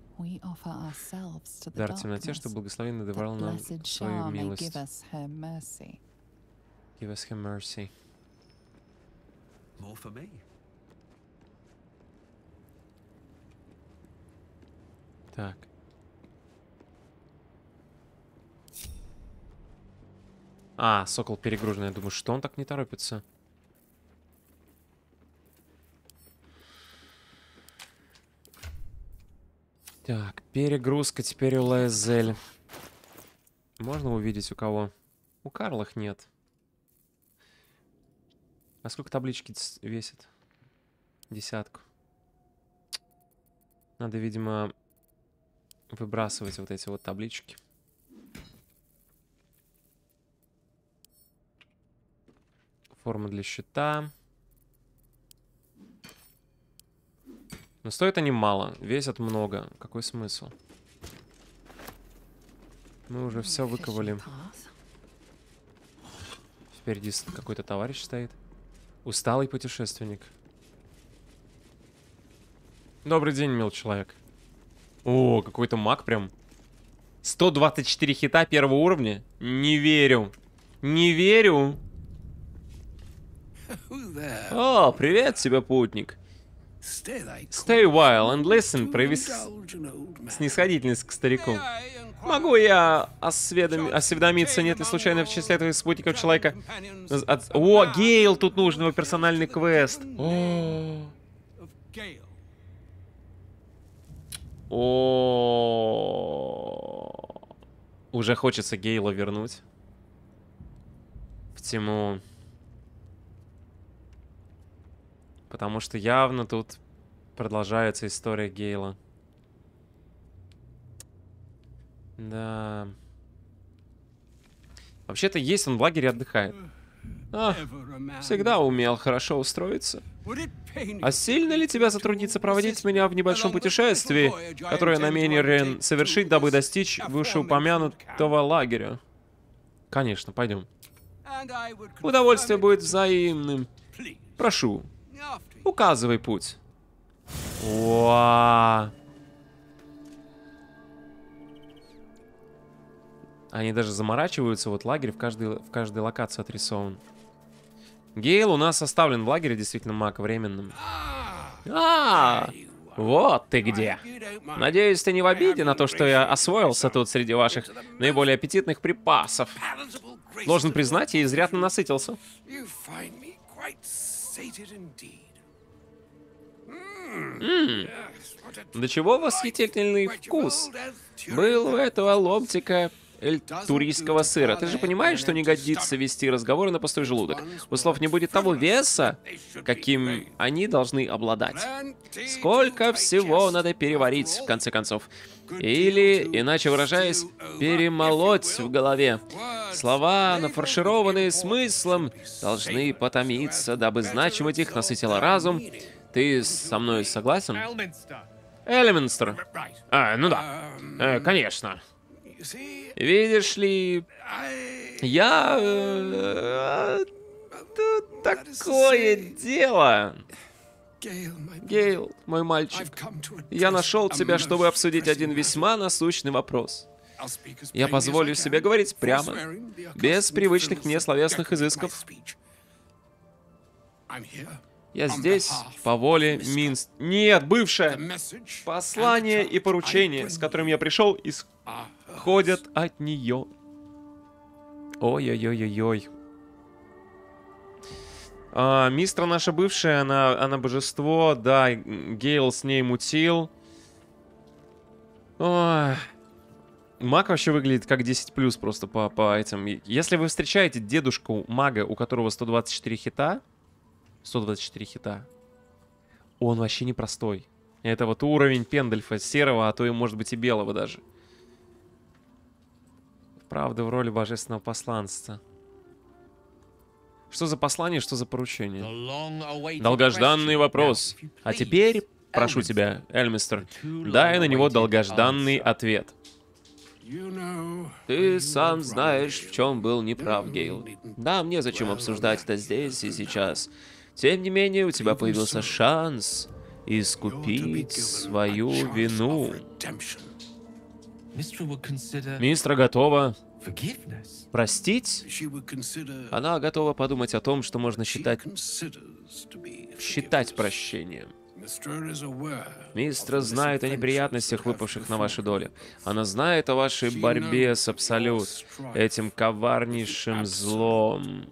Дар темноте, что благословенный давал нам свою милость. Give us her mercy. More for me. Так. А, сокол перегруженный. Я думаю, что он так не торопится? Так, перегрузка теперь у Лаэзель. Можно увидеть у кого? У Карлах нет. А сколько таблички весит? 10. Надо, видимо, выбрасывать вот эти вот таблички. Форма для щита. Но стоят они мало, весят много. Какой смысл? Мы уже все выковали. Впереди какой-то товарищ стоит. Усталый путешественник. Добрый день, мил человек. О, какой-то маг прям. 124 хита первого уровня? Не верю. Не верю. О, привет тебе, путник. Stay a while and listen. Прояви снисходительность к старику. Могу я осведомиться, нет ли случайно в числе твоих спутников человека? О, Гейл, тут нужен его персональный квест. Уже хочется Гейла вернуть в тему. Потому что явно тут продолжается история Гейла. Да. Вообще-то есть, он в лагере отдыхает. Всегда умел хорошо устроиться. А сильно ли тебя затруднится проводить меня в небольшом путешествии, которое я намерен совершить, дабы достичь вышеупомянутого лагеря? Конечно, пойдем. Удовольствие будет взаимным. Прошу, указывай путь. Уа. Они даже заморачиваются, вот лагерь в каждой локации отрисован. Гейл у нас оставлен в лагере, действительно, маг временным. Вот ты где. Надеюсь, ты не в обиде на то, что я освоился тут среди ваших наиболее аппетитных припасов. Должен признать, я изрядно насытился. До чего восхитительный вкус был у этого ломтика туристского сыра. Ты же понимаешь, что не годится вести разговоры на пустой желудок. У слов не будет того веса, каким они должны обладать. Сколько всего надо переварить, в конце концов. Или, иначе выражаясь, перемолоть в голове. Слова, нафаршированные смыслом, должны потомиться, дабы значимость их насытила разум. Ты со мной согласен? Эльминстер. Ну да. Конечно. Видишь ли, тут такое дело. Гейл, мой мальчик, я нашел тебя, чтобы обсудить один весьма насущный вопрос. Я позволю себе говорить прямо, без привычных мне словесных изысков. Я здесь по воле Минст... Нет, бывшее! Послание и поручение, с которым я пришел, исходят от нее. Ой-ой-ой-ой-ой. Мистра наша бывшая, она божество, да, Гейл с ней мутил. Ой. Маг вообще выглядит как 10+ просто по этим. Если вы встречаете дедушку мага, у которого 124 хита, он вообще непростой. Это вот уровень Пендальфа серого, а то и может быть и белого даже. Правда, в роли божественного посланца. Что за послание, что за поручение? Долгожданный вопрос. А теперь, прошу тебя, Эльминстер, дай на него долгожданный ответ. Ты сам знаешь, в чем был неправ, Гейл. Да, мне зачем обсуждать это здесь и сейчас. Тем не менее, у тебя появился шанс искупить свою вину. Мистра готова простить? Она готова подумать о том, что можно считать прощением. Мистра знает о неприятностях, выпавших на вашу долю. Она знает о вашей борьбе с Абсолют, этим коварнейшим злом.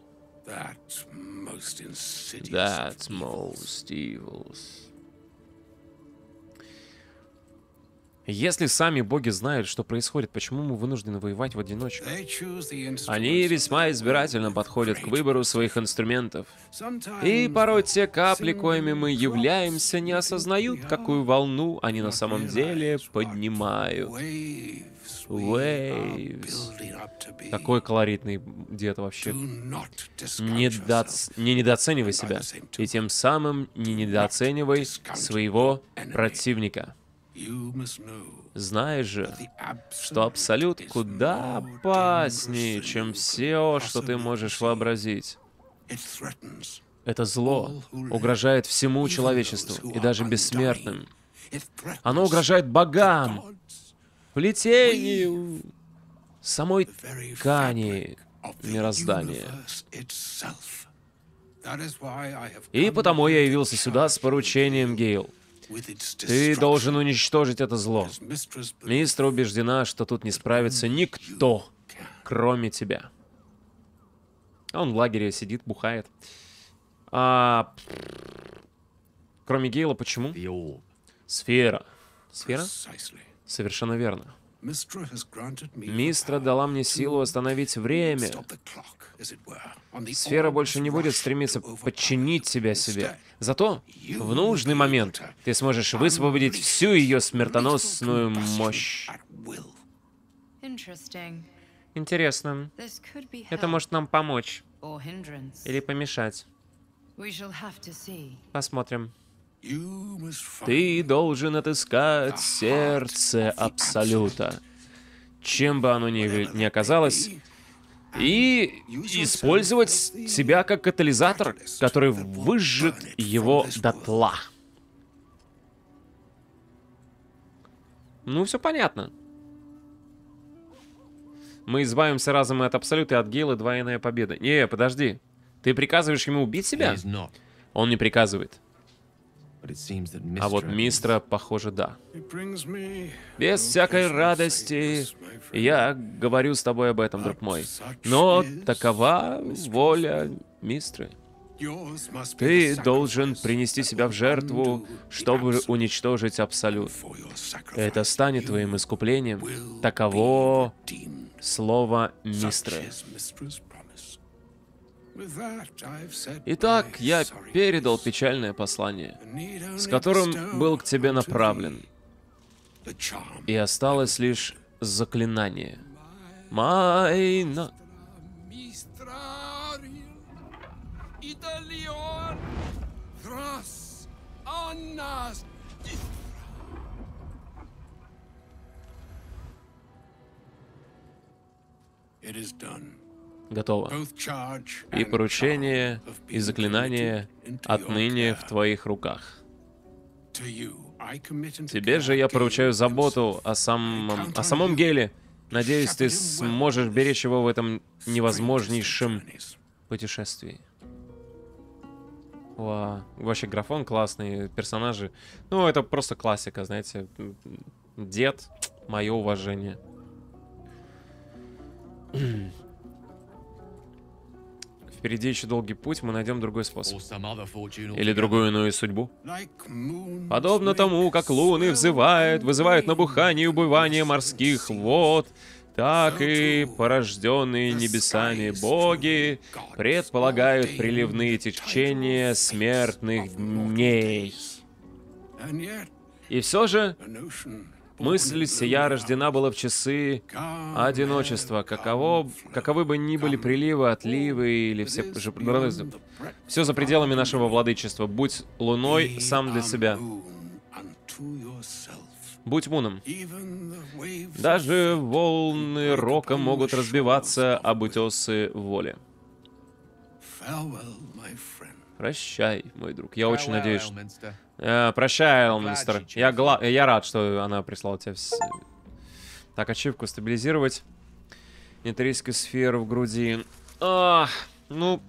That's most evils. Если сами боги знают, что происходит, почему мы вынуждены воевать в одиночку? Они весьма избирательно подходят к выбору своих инструментов. И порой те капли, коими мы являемся, не осознают, какую волну они на самом деле поднимают. Waves. Такой колоритный дед вообще. Не недооценивай себя. И тем самым не недооценивай своего противника. Знаешь же, что Абсолют куда опаснее, чем все, что ты можешь вообразить. Это зло угрожает всему человечеству и даже бессмертным. Оно угрожает богам, плетению, самой ткани мироздания. И потому я явился сюда с поручением, Гейл. Ты должен уничтожить это зло. Мистер убеждена, что тут не справится никто, кроме тебя. Он в лагере сидит, бухает. Кроме Гейла, почему? Сфера. Сфера? Совершенно верно. Мистра дала мне силу остановить время. Сфера больше не будет стремиться подчинить себя себе. Зато в нужный момент ты сможешь высвободить всю ее смертоносную мощь. Интересно. Это может нам помочь. Или помешать. Посмотрим. Ты должен отыскать сердце Абсолюта, чем бы оно ни оказалось, и использовать себя как катализатор, который выжжет его дотла. Ну, все понятно. Мы избавимся разом и от Абсолюта, и от Гейла, двойная победа. Не, подожди. Ты приказываешь ему убить себя? Он не приказывает. А вот Мистра, похоже, да. Без всякой радости я говорю с тобой об этом, друг мой. Но такова воля Мистры. Ты должен принести себя в жертву, чтобы уничтожить Абсолют. Это станет твоим искуплением. Таково слово Мистры. Итак, я передал печальное послание, с которым был к тебе направлен. И осталось лишь заклинание. Майна. Готово. И поручение, и заклинание отныне в твоих руках. Тебе же я поручаю заботу о самом Гейле. Надеюсь, ты сможешь беречь его в этом невозможнейшем путешествии. Вау. Вообще графон классный, персонажи. Ну, это просто классика, знаете. Дед, мое уважение. Впереди еще долгий путь, мы найдем другой способ. Или другую иную судьбу. Подобно тому, как луны вызывают набухание и убывание морских вод, так и порожденные небесами боги предполагают приливные течения смертных дней. И все же мысль сия рождена была в часы одиночества. Каковы бы ни были приливы, отливы или все за пределами нашего владычества. Будь луной сам для себя. Будь муном. Даже волны рока могут разбиваться об утесы воли. Прощай, мой друг. Я очень надеюсь, что... Прощай, Элминстер. Я рад, что она прислала тебе все. Так, ачивку стабилизировать. Нейтрийскую сферу в груди. Ну...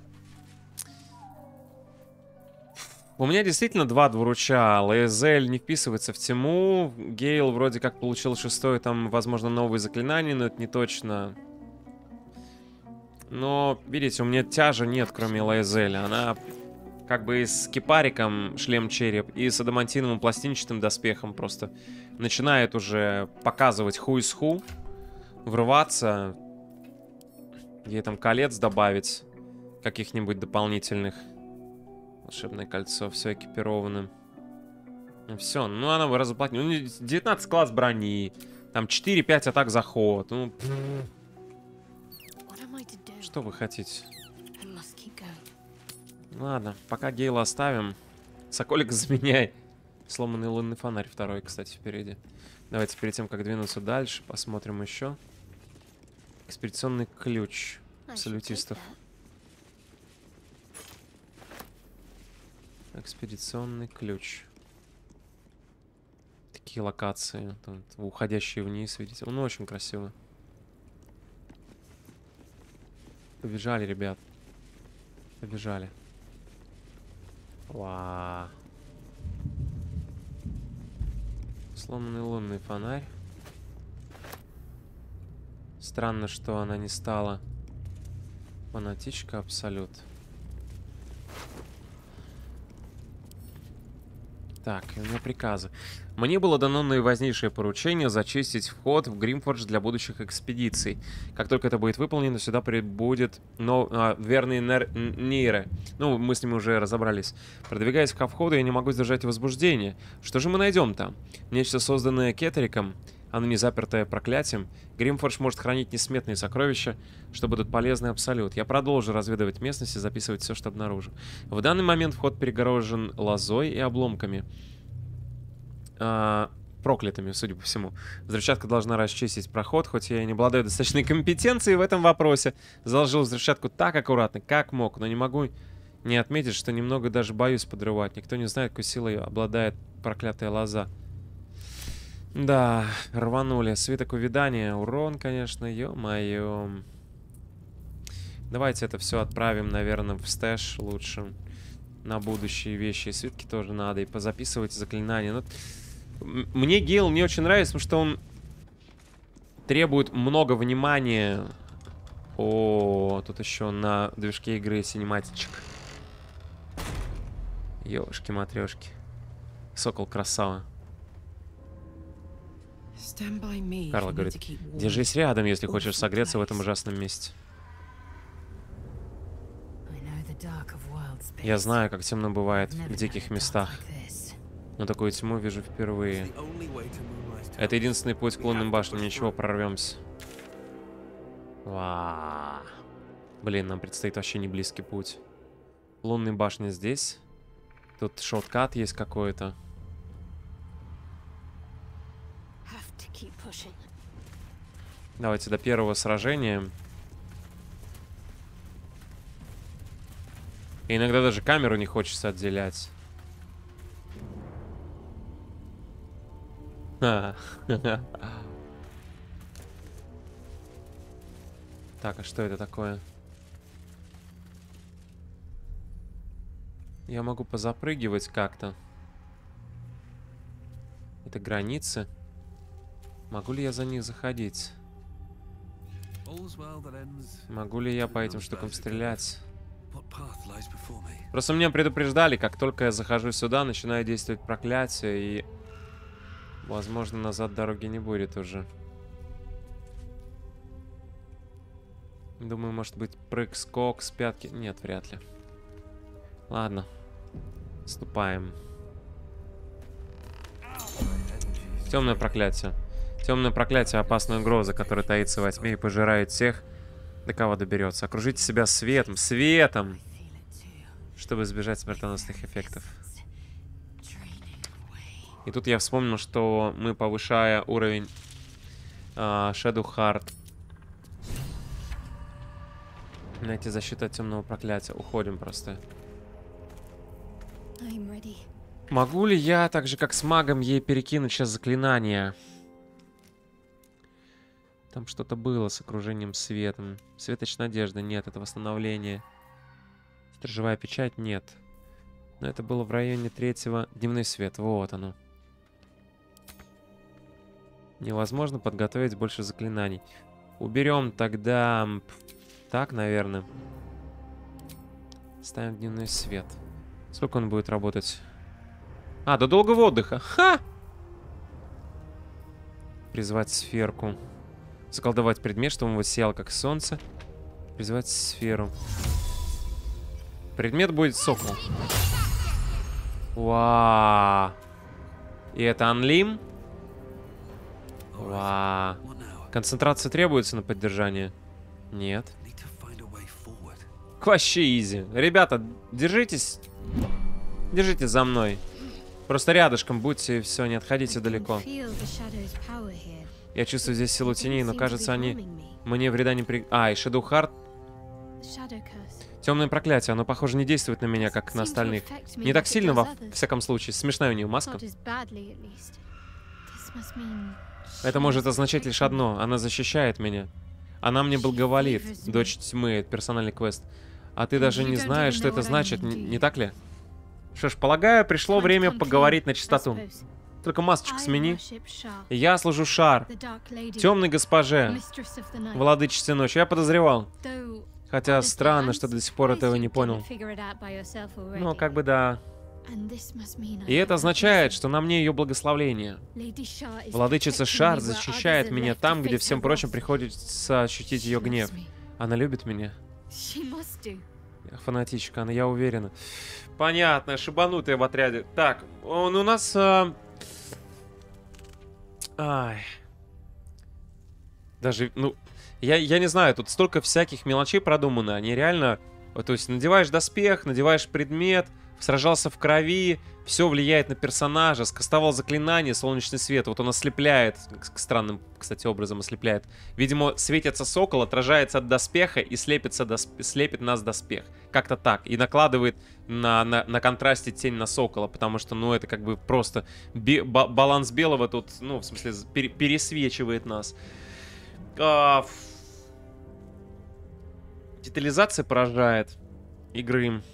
У меня действительно два двуруча. Лаэзель не вписывается в тему. Гейл вроде как получил 6-й, там, возможно, новые заклинания, но это не точно. Но, видите, у меня тяжа нет, кроме Лаэзеля. Она как бы и с кипариком шлем-череп, и с адамантиновым пластинчатым доспехом просто начинает уже показывать who is who, врываться, ей там колец добавить, каких-нибудь дополнительных. Волшебное кольцо, все экипировано. Все, ну она бы разоплатила. Ну, 19 класс брони, там 4-5 атак за ход. Ну, что вы хотите? Ладно, пока Гейла оставим. Соколик заменяй. Сломанный лунный фонарь второй, кстати, впереди. Давайте перед тем, как двинуться дальше, посмотрим еще. Экспедиционный ключ салютистов. Экспедиционный ключ. Такие локации, там, уходящие вниз, видите. Ну, очень красиво. Побежали, ребят. Побежали. Вау. Сломанный лунный фонарь. Странно, что она не стала. Фанатичка абсолют. Так, у меня приказы. Мне было дано наиважнейшее поручение зачистить вход в Гримфордж для будущих экспедиций. Как только это будет выполнено, сюда прибудет верный Нейре. Ну, мы с ними уже разобрались. Продвигаясь ко входу, я не могу сдержать возбуждение. Что же мы найдем там? Нечто, созданное Кеттериком, оно не запертое проклятием. Гримфордж может хранить несметные сокровища, что будут полезны абсолют. Я продолжу разведывать местность и записывать все, что обнаружу. В данный момент вход перегорожен лозой и обломками. Проклятыми, судя по всему. Взрывчатка должна расчистить проход, хоть я и не обладаю достаточной компетенцией в этом вопросе. Заложил взрывчатку так аккуратно, как мог, но не могу не отметить, что немного даже боюсь подрывать. Никто не знает, какой силой обладает проклятая лоза. Да, рванули. Свиток увядания. Урон, конечно, ё-моё. Давайте это все отправим, наверное, в стэш лучше. На будущие вещи. И свитки тоже надо. И позаписывать заклинания. Но... Мне Гейл не очень нравится, потому что он требует много внимания. О, тут еще на движке игры синематичек. Ёшки-матрёшки. Сокол красава. Карла говорит, держись рядом, если хочешь согреться в этом ужасном месте. Я знаю, как темно бывает в диких местах. Но такую тьму вижу впервые. Это единственный путь к лунным башням. Ничего, прорвемся. Вау. Блин, нам предстоит вообще не близкий путь. Лунные башни здесь. Тут шорткат есть какой-то. Давайте до первого сражения. И иногда даже камеру не хочется отделять. Так, а что это такое? Я могу позапрыгивать как-то. Это границы. Могу ли я за них заходить? Могу ли я по этим штукам стрелять? Просто меня предупреждали, как только я захожу сюда, начинаю действовать проклятие, и... Возможно, назад дороги не будет уже. Думаю, может быть, прыг-скок с пятки. Нет, вряд ли. Ладно. Ступаем. Темное проклятие. Темное проклятие — опасная угроза, которая таится во тьме и пожирает всех, до кого доберется. Окружите себя светом. Светом! Чтобы избежать смертоносных эффектов. И тут я вспомнил, что мы, повышая уровень Shadow Heart, найти защиту от темного проклятия. Уходим просто. Могу ли я, так же как с магом, ей перекинуть сейчас заклинание? Там что-то было с окружением светом. Светоч надежды. Нет, это восстановление. Сторожевая печать. Нет. Но это было в районе 3-го. Дневной свет. Вот оно. Невозможно подготовить больше заклинаний. Уберем тогда... Так, наверное. Ставим дневной свет. Сколько он будет работать? А, до долгого отдыха. Ха! Призвать сферку. Заколдовать предмет, чтобы он воссиял, как солнце. Призвать сферу. Предмет будет сокол. Вау. И это анлим? Вау. Концентрация требуется на поддержание? Нет. Вообще изи. Ребята, держитесь. Держитесь за мной. Просто рядышком будьте, и все, не отходите далеко. Я чувствую здесь силу теней, но кажется, они мне вреда не при... А, и Shadow Heart. Темное проклятие, оно, похоже, не действует на меня, как на остальных. Не так сильно, во всяком случае. Смешная у нее маска. Это может означать лишь одно. Она защищает меня. Она мне благоволит. Дочь тьмы, это персональный квест. А ты даже не знаешь, что это значит, не так ли? Что ж, полагаю, пришло время поговорить на чистоту. Только масочку смени. Я служу Шар, темной госпоже, владычице ночи. Я подозревал. Хотя странно, что до сих пор этого не понял. Ну, как бы да. И это означает, что на мне ее благословление. Владычица Шар защищает меня там, где всем прочим приходится ощутить ее гнев. Она любит меня. Фанатичка, она, я уверена. Понятно, шибанутая в отряде. Так, он у нас... Ай. Даже, ну... Я не знаю, тут столько всяких мелочей продумано. Они реально... Вот, то есть надеваешь доспех, надеваешь предмет, сражался в крови, все влияет на персонажа, скастовал заклинание, солнечный свет. Вот он ослепляет, странным, кстати, образом ослепляет. Видимо, светится сокол, отражается от доспеха и слепит нас доспех. Как-то так. И накладывает на контрасте тень на сокола, потому что, ну, это как бы просто баланс белого тут, ну, в смысле, пересвечивает нас. Детализация поражает игры.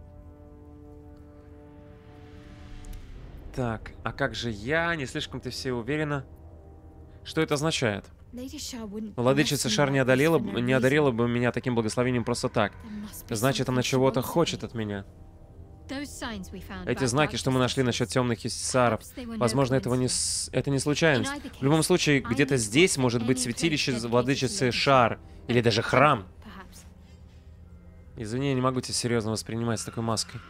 Так, а как же я? Не слишком-то все уверена. Что это означает? Владычица Шар не одарила бы меня таким благословением просто так. Значит, она чего-то хочет от меня. Эти знаки, что мы нашли насчет темных эссаров, возможно, это не случайность. В любом случае, где-то здесь может быть святилище владычицы Шар. Или даже храм. Извини, я не могу тебя серьезно воспринимать с такой маской.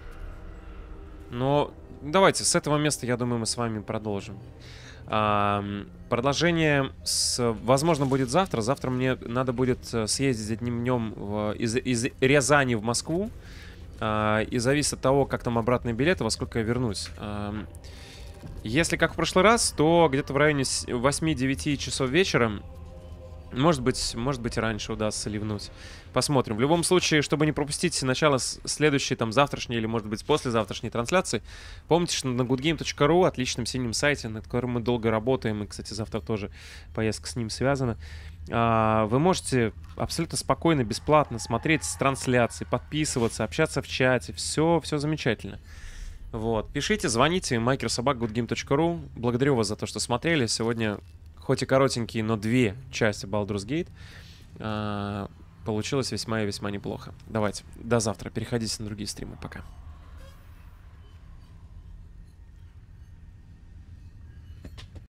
Но давайте, с этого места, я думаю, мы с вами продолжим. Продолжение, возможно, будет завтра. Завтра мне надо будет съездить одним днем из Рязани в Москву. И зависит от того, как там обратные билеты, во сколько я вернусь. Если как в прошлый раз, то где-то в районе 8-9 часов вечера. Может быть, и раньше удастся ливнуть. Посмотрим. В любом случае, чтобы не пропустить начало следующей, там, завтрашней или, может быть, послезавтрашней трансляции, помните, что на goodgame.ru, отличном синем сайте, над которым мы долго работаем, и, кстати, завтра тоже поездка с ним связана, вы можете абсолютно спокойно, бесплатно смотреть трансляции, подписываться, общаться в чате. Все замечательно. Вот. Пишите, звоните, maker@goodgame.ru. Благодарю вас за то, что смотрели. Сегодня, хоть и коротенькие, но 2 части Baldur's Gate. Получилось весьма и весьма неплохо. Давайте, до завтра. Переходите на другие стримы. Пока.